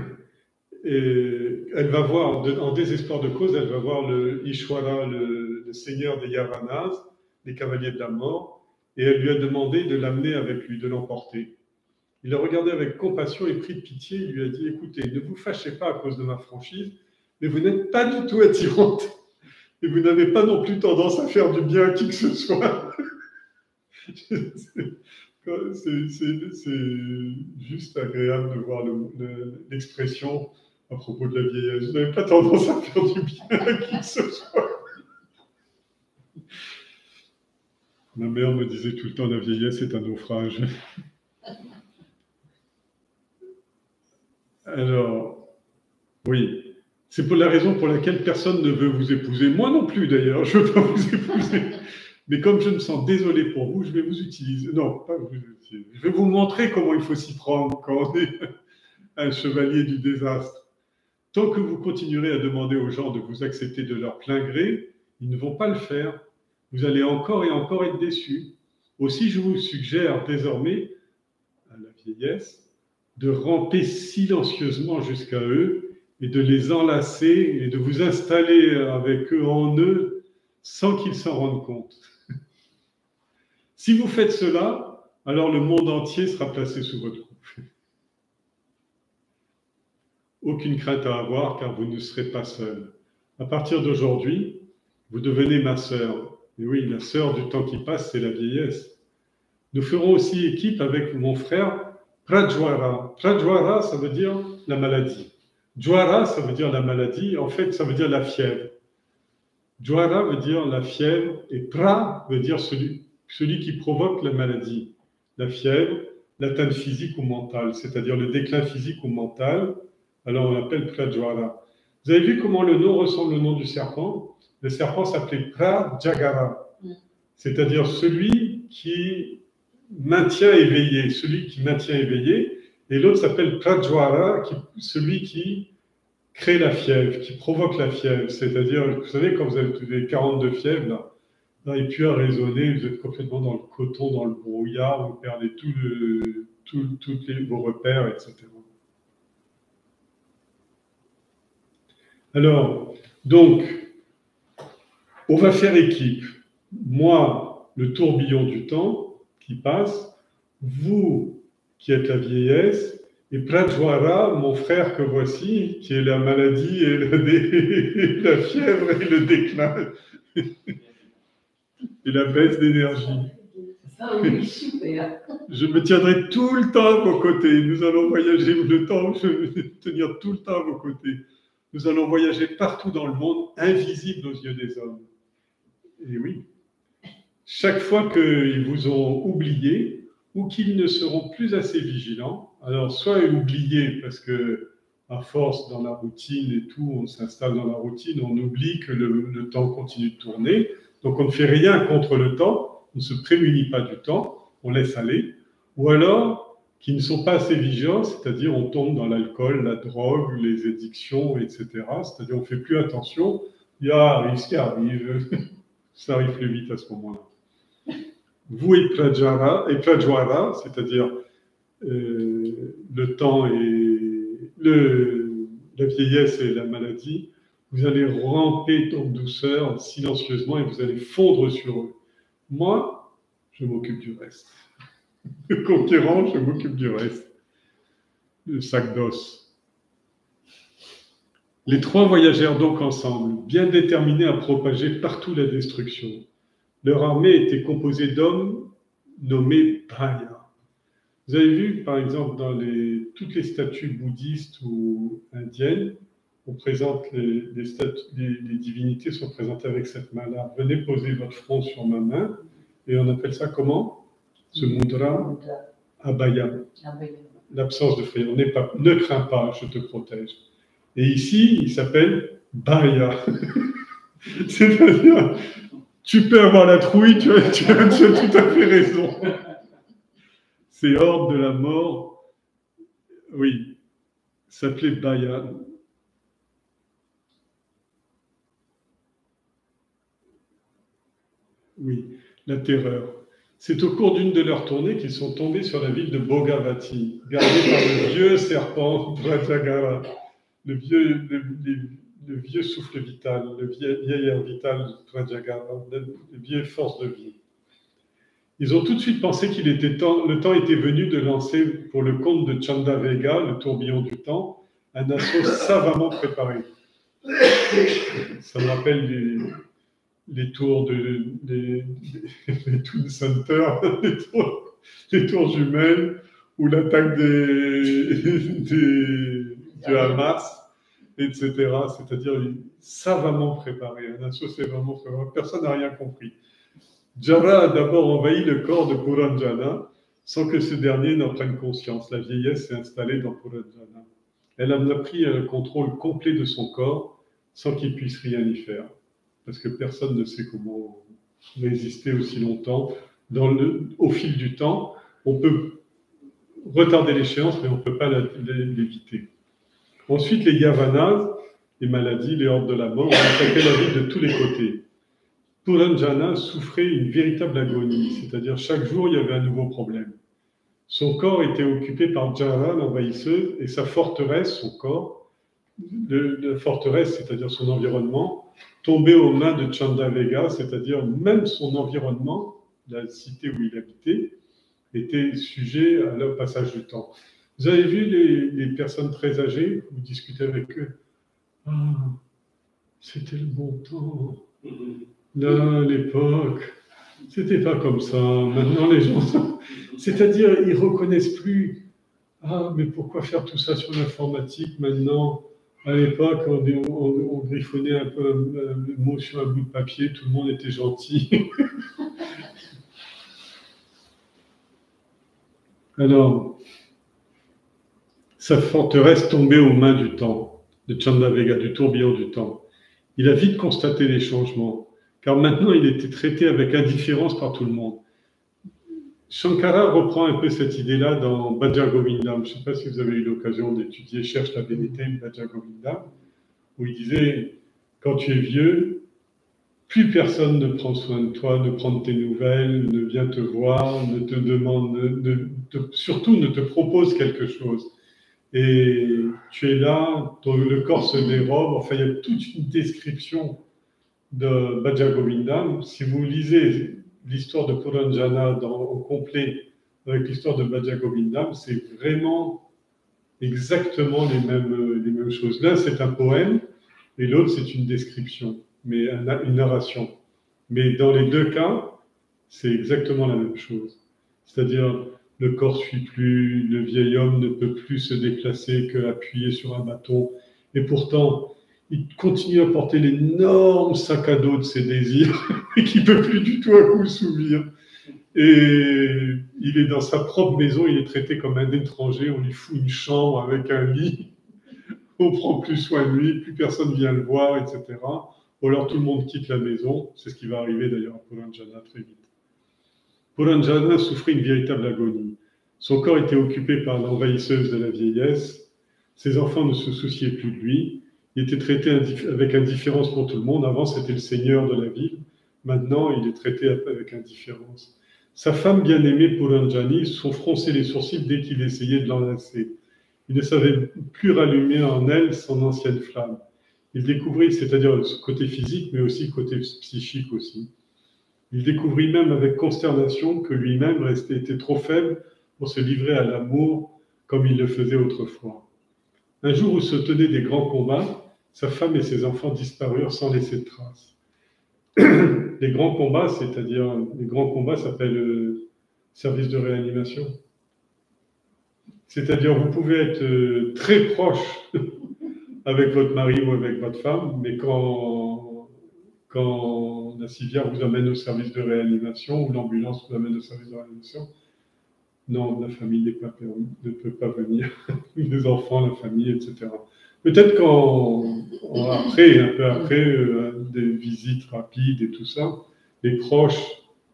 elle va voir, en désespoir de cause, elle va voir le Ishwara, le seigneur des Yavanas, les cavaliers de la mort, et elle lui a demandé de l'amener avec lui, de l'emporter. Il l'a regardé avec compassion et pris de pitié. Il lui a dit, écoutez, ne vous fâchez pas à cause de ma franchise, mais vous n'êtes pas du tout attirante. Et vous n'avez pas non plus tendance à faire du bien à qui que ce soit. C'est juste agréable de voir l'expression à propos de la vieillesse. Vous n'avez pas tendance à faire du bien à qui que ce soit. Ma mère me disait tout le temps, la vieillesse est un naufrage. Alors, oui. C'est pour la raison pour laquelle personne ne veut vous épouser. Moi non plus, d'ailleurs, je ne veux pas vous épouser. Mais comme je me sens désolé pour vous, je vais vous utiliser. Non, pas vous utiliser. Je vais vous montrer comment il faut s'y prendre quand on est un chevalier du désastre. Tant que vous continuerez à demander aux gens de vous accepter de leur plein gré, ils ne vont pas le faire. Vous allez encore et encore être déçus. Aussi, je vous suggère désormais, à la vieillesse, de ramper silencieusement jusqu'à eux et de les enlacer et de vous installer avec eux en eux sans qu'ils s'en rendent compte. Si vous faites cela, alors le monde entier sera placé sous votre coupe. Aucune crainte à avoir car vous ne serez pas seul. À partir d'aujourd'hui, vous devenez ma sœur. Et oui, la sœur du temps qui passe, c'est la vieillesse. Nous ferons aussi équipe avec mon frère Prajwara. Prajwara, ça veut dire la maladie. Jwara, ça veut dire la maladie. En fait, ça veut dire la fièvre. Jwara veut dire la fièvre et pra veut dire celui qui provoque la maladie. La fièvre, l'atteinte physique ou mentale, c'est-à-dire le déclin physique ou mental. Alors, on l'appelle Prajwara. Vous avez vu comment le nom ressemble au nom du serpent? Le serpent s'appelait Prajagara, c'est-à-dire celui qui maintient éveillé, et l'autre s'appelle Prajwara, celui qui crée la fièvre, qui provoque la fièvre, c'est-à-dire, vous savez, quand vous avez 42 fièvres, là, et puis à raisonner, vous êtes complètement dans le coton, dans le brouillard, vous perdez vos repères, etc. Alors, donc, on va faire équipe. Moi, le tourbillon du temps qui passe, vous qui êtes la vieillesse, et Prajwara, mon frère que voici, qui est la maladie et la fièvre et le déclin et la baisse d'énergie. Ah oui, super. Je me tiendrai tout le temps à vos côtés. Nous allons voyager le temps, je vais tenir tout le temps à vos côtés. nous allons voyager partout dans le monde, invisibles aux yeux des hommes. Et oui, chaque fois qu'ils vous ont oublié ou qu'ils ne seront plus assez vigilants, alors soit oubliés parce que à force dans la routine et tout, on s'installe dans la routine, on oublie que le temps continue de tourner, donc on ne fait rien contre le temps, on ne se prémunit pas du temps, on laisse aller, ou alors qui ne sont pas assez vigilants, c'est-à-dire on tombe dans l'alcool, la drogue, les addictions, etc. C'est-à-dire on ne fait plus attention, il y a ce qui arrive, ça arrive plus vite à ce moment-là. Vous et Prajwara, c'est-à-dire le temps et la vieillesse et la maladie, vous allez ramper en douceur, silencieusement, et vous allez fondre sur eux. Moi, je m'occupe du reste. Le conquérant, je m'occupe du reste. Le sac d'os. Les trois voyagèrent donc ensemble, bien déterminés à propager partout la destruction. Leur armée était composée d'hommes nommés Bhaya. Vous avez vu, par exemple, dans toutes les statues bouddhistes ou indiennes, on présente les divinités sont présentées avec cette main-là. Venez poser votre front sur ma main, et on appelle ça comment? Ce mudra abhaya, l'absence de frayeur. Ne crains pas, je te protège. Et ici, il s'appelle Bhaya. C'est-à-dire, tu peux avoir la trouille, tu as tout à fait raison. C'est hors de la mort. Oui, s'appelait Bhaya. Oui, la terreur. C'est au cours d'une de leurs tournées qu'ils sont tombés sur la ville de Bhogavati, gardée par le vieux serpent Vrajagara, le vieux souffle vital, le vieil air vital Vrajagara, la vieille force de vie. Ils ont tout de suite pensé le temps était venu de lancer pour le compte de Chandavega, le tourbillon du temps, un assaut savamment préparé. Ça me rappelle les tours les Twin Center, les tours jumelles, ou l'attaque du Hamas, etc. C'est-à-dire savamment préparé, un assaut savamment préparé. Personne n'a rien compris. Jara a d'abord envahi le corps de Puranjana sans que ce dernier n'en prenne conscience. La vieillesse s'est installée dans Puranjana. Elle en a pris un contrôle complet de son corps sans qu'il puisse rien y faire. Parce que personne ne sait comment résister aussi longtemps. Au fil du temps, on peut retarder l'échéance, mais on ne peut pas l'éviter. Ensuite, les Yavanas, les maladies, les hordes de la mort, ont attaqué la ville de tous les côtés. Puranjana souffrait une véritable agonie, c'est-à-dire chaque jour, il y avait un nouveau problème. Son corps était occupé par Jara, l'envahisseuse, et sa forteresse, son corps, la forteresse, c'est-à-dire son environnement, tombait aux mains de Chandavega, c'est-à-dire même son environnement, la cité où il habitait, était sujet à le passage du temps. Vous avez vu les personnes très âgées, vous discutez avec eux. Ah, c'était le bon temps. Là, à l'époque, c'était pas comme ça. Maintenant, les gens, c'est-à-dire, ils reconnaissent plus. Ah, mais pourquoi faire tout ça sur l'informatique maintenant? À l'époque, on griffonnait un peu le mot sur un bout de papier, tout le monde était gentil. Alors, sa forteresse tombait aux mains du temps, de Chandavega, du tourbillon du temps. Il a vite constaté les changements, car maintenant il était traité avec indifférence par tout le monde. Shankara reprend un peu cette idée-là dans Bhaja Govindam. Je ne sais pas si vous avez eu l'occasion d'étudier Cherche la vérité de Bhaja Govindam, où il disait, quand tu es vieux, plus personne ne prend soin de toi, ne prend de tes nouvelles, ne vient te voir, ne te demande, surtout ne te propose quelque chose. Et tu es là, le corps se dérobe, enfin il y a toute une description de Bhaja Govindam. Si vous lisez l'histoire de Puranjana au complet avec l'histoire de Bhaja Govindam, c'est vraiment exactement les mêmes choses. L'un c'est un poème et l'autre c'est une description, mais une narration. Mais dans les deux cas, c'est exactement la même chose. C'est-à-dire, le corps ne suit plus, le vieil homme ne peut plus se déplacer qu'appuyé sur un bâton. Et pourtant, il continue à porter l'énorme sac à dos de ses désirs et qu'il ne peut plus du tout à coup s'ouvrir. Et il est dans sa propre maison, il est traité comme un étranger, on lui fout une chambre avec un lit, on prend plus soin de lui, plus personne vient le voir, etc. Ou alors tout le monde quitte la maison, c'est ce qui va arriver d'ailleurs à Puranjana très vite. Puranjana souffrait une véritable agonie. Son corps était occupé par l'envahisseuse de la vieillesse, ses enfants ne se souciaient plus de lui, il était traité avec indifférence pour tout le monde, avant c'était le seigneur de la ville, maintenant il est traité avec indifférence. Sa femme bien-aimée, Puranjani, fronçait les sourcils dès qu'il essayait de l'enlacer. Il ne savait plus rallumer en elle son ancienne flamme. Il découvrit, c'est-à-dire ce côté physique, mais aussi côté psychique aussi. Il découvrit même avec consternation que lui-même était trop faible pour se livrer à l'amour comme il le faisait autrefois. Un jour où se tenaient des grands combats, sa femme et ses enfants disparurent sans laisser de traces. Les grands combats, c'est-à-dire les grands combats s'appellent service de réanimation. C'est-à-dire vous pouvez être très proche avec votre mari ou avec votre femme, mais quand la civière vous amène au service de réanimation ou l'ambulance vous amène au service de réanimation, non, la famille n'est pas permis, ne peut pas venir, les enfants, la famille, etc. Peut-être qu'après, un peu après, des visites rapides et tout ça, les proches.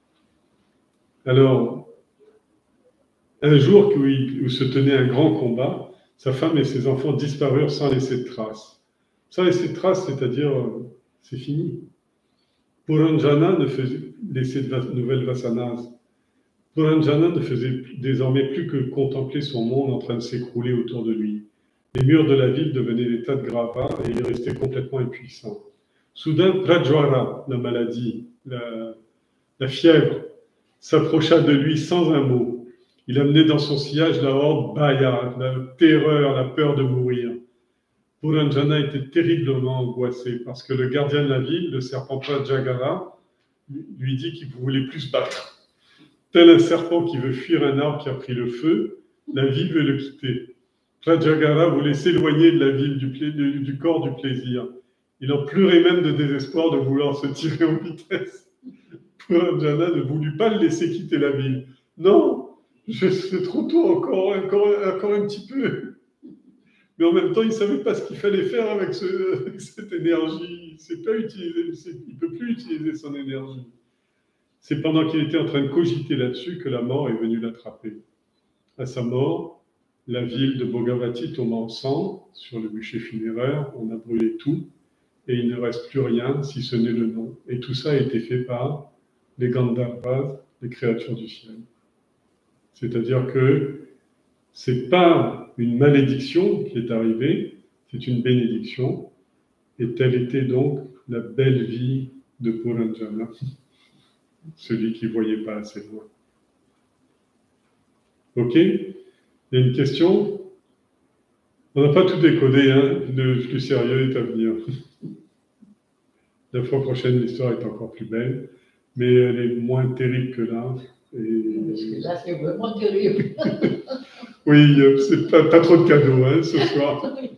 Alors, un jour où se tenait un grand combat, sa femme et ses enfants disparurent sans laisser de traces. Sans laisser de traces, c'est-à-dire, c'est fini. Puranjana ne faisait laisser de nouvelles vasanas. Puranjana ne faisait désormais plus que contempler son monde en train de s'écrouler autour de lui. Les murs de la ville devenaient des tas de gravats et il restait complètement impuissant. Soudain, Prajwara, la maladie, la fièvre, s'approcha de lui sans un mot. Il amenait dans son sillage la horde Baya, la terreur, la peur de mourir. Puranjana était terriblement angoissé parce que le gardien de la ville, le serpent Prajagara, lui dit qu'il ne voulait plus se battre. Tel un serpent qui veut fuir un arbre qui a pris le feu, la vie veut le quitter. Prajagara voulait s'éloigner de la ville, du corps du plaisir. Il en pleurait même de désespoir de vouloir se tirer en vitesse. Puranjana ne voulut pas le laisser quitter la ville. Non, c'est trop tôt, encore un petit peu. Mais en même temps, il ne savait pas ce qu'il fallait faire avec cette énergie. Il ne peut plus utiliser son énergie. C'est pendant qu'il était en train de cogiter là-dessus que la mort est venue l'attraper. À sa mort, la ville de Bhogavati tombe en sang sur le bûcher funéraire, on a brûlé tout, et il ne reste plus rien si ce n'est le nom. Et tout ça a été fait par les Gandharvas, les créatures du ciel. C'est-à-dire que ce n'est pas une malédiction qui est arrivée, c'est une bénédiction, et telle était donc la belle vie de Puranjana, celui qui ne voyait pas assez loin. Ok? Il y a une question? On n'a pas tout décodé, hein? Le plus sérieux est à venir. La fois prochaine, l'histoire est encore plus belle, mais elle est moins terrible que là. Parce que là, c'est vraiment terrible. Oui, c'est pas trop de cadeaux hein, ce soir.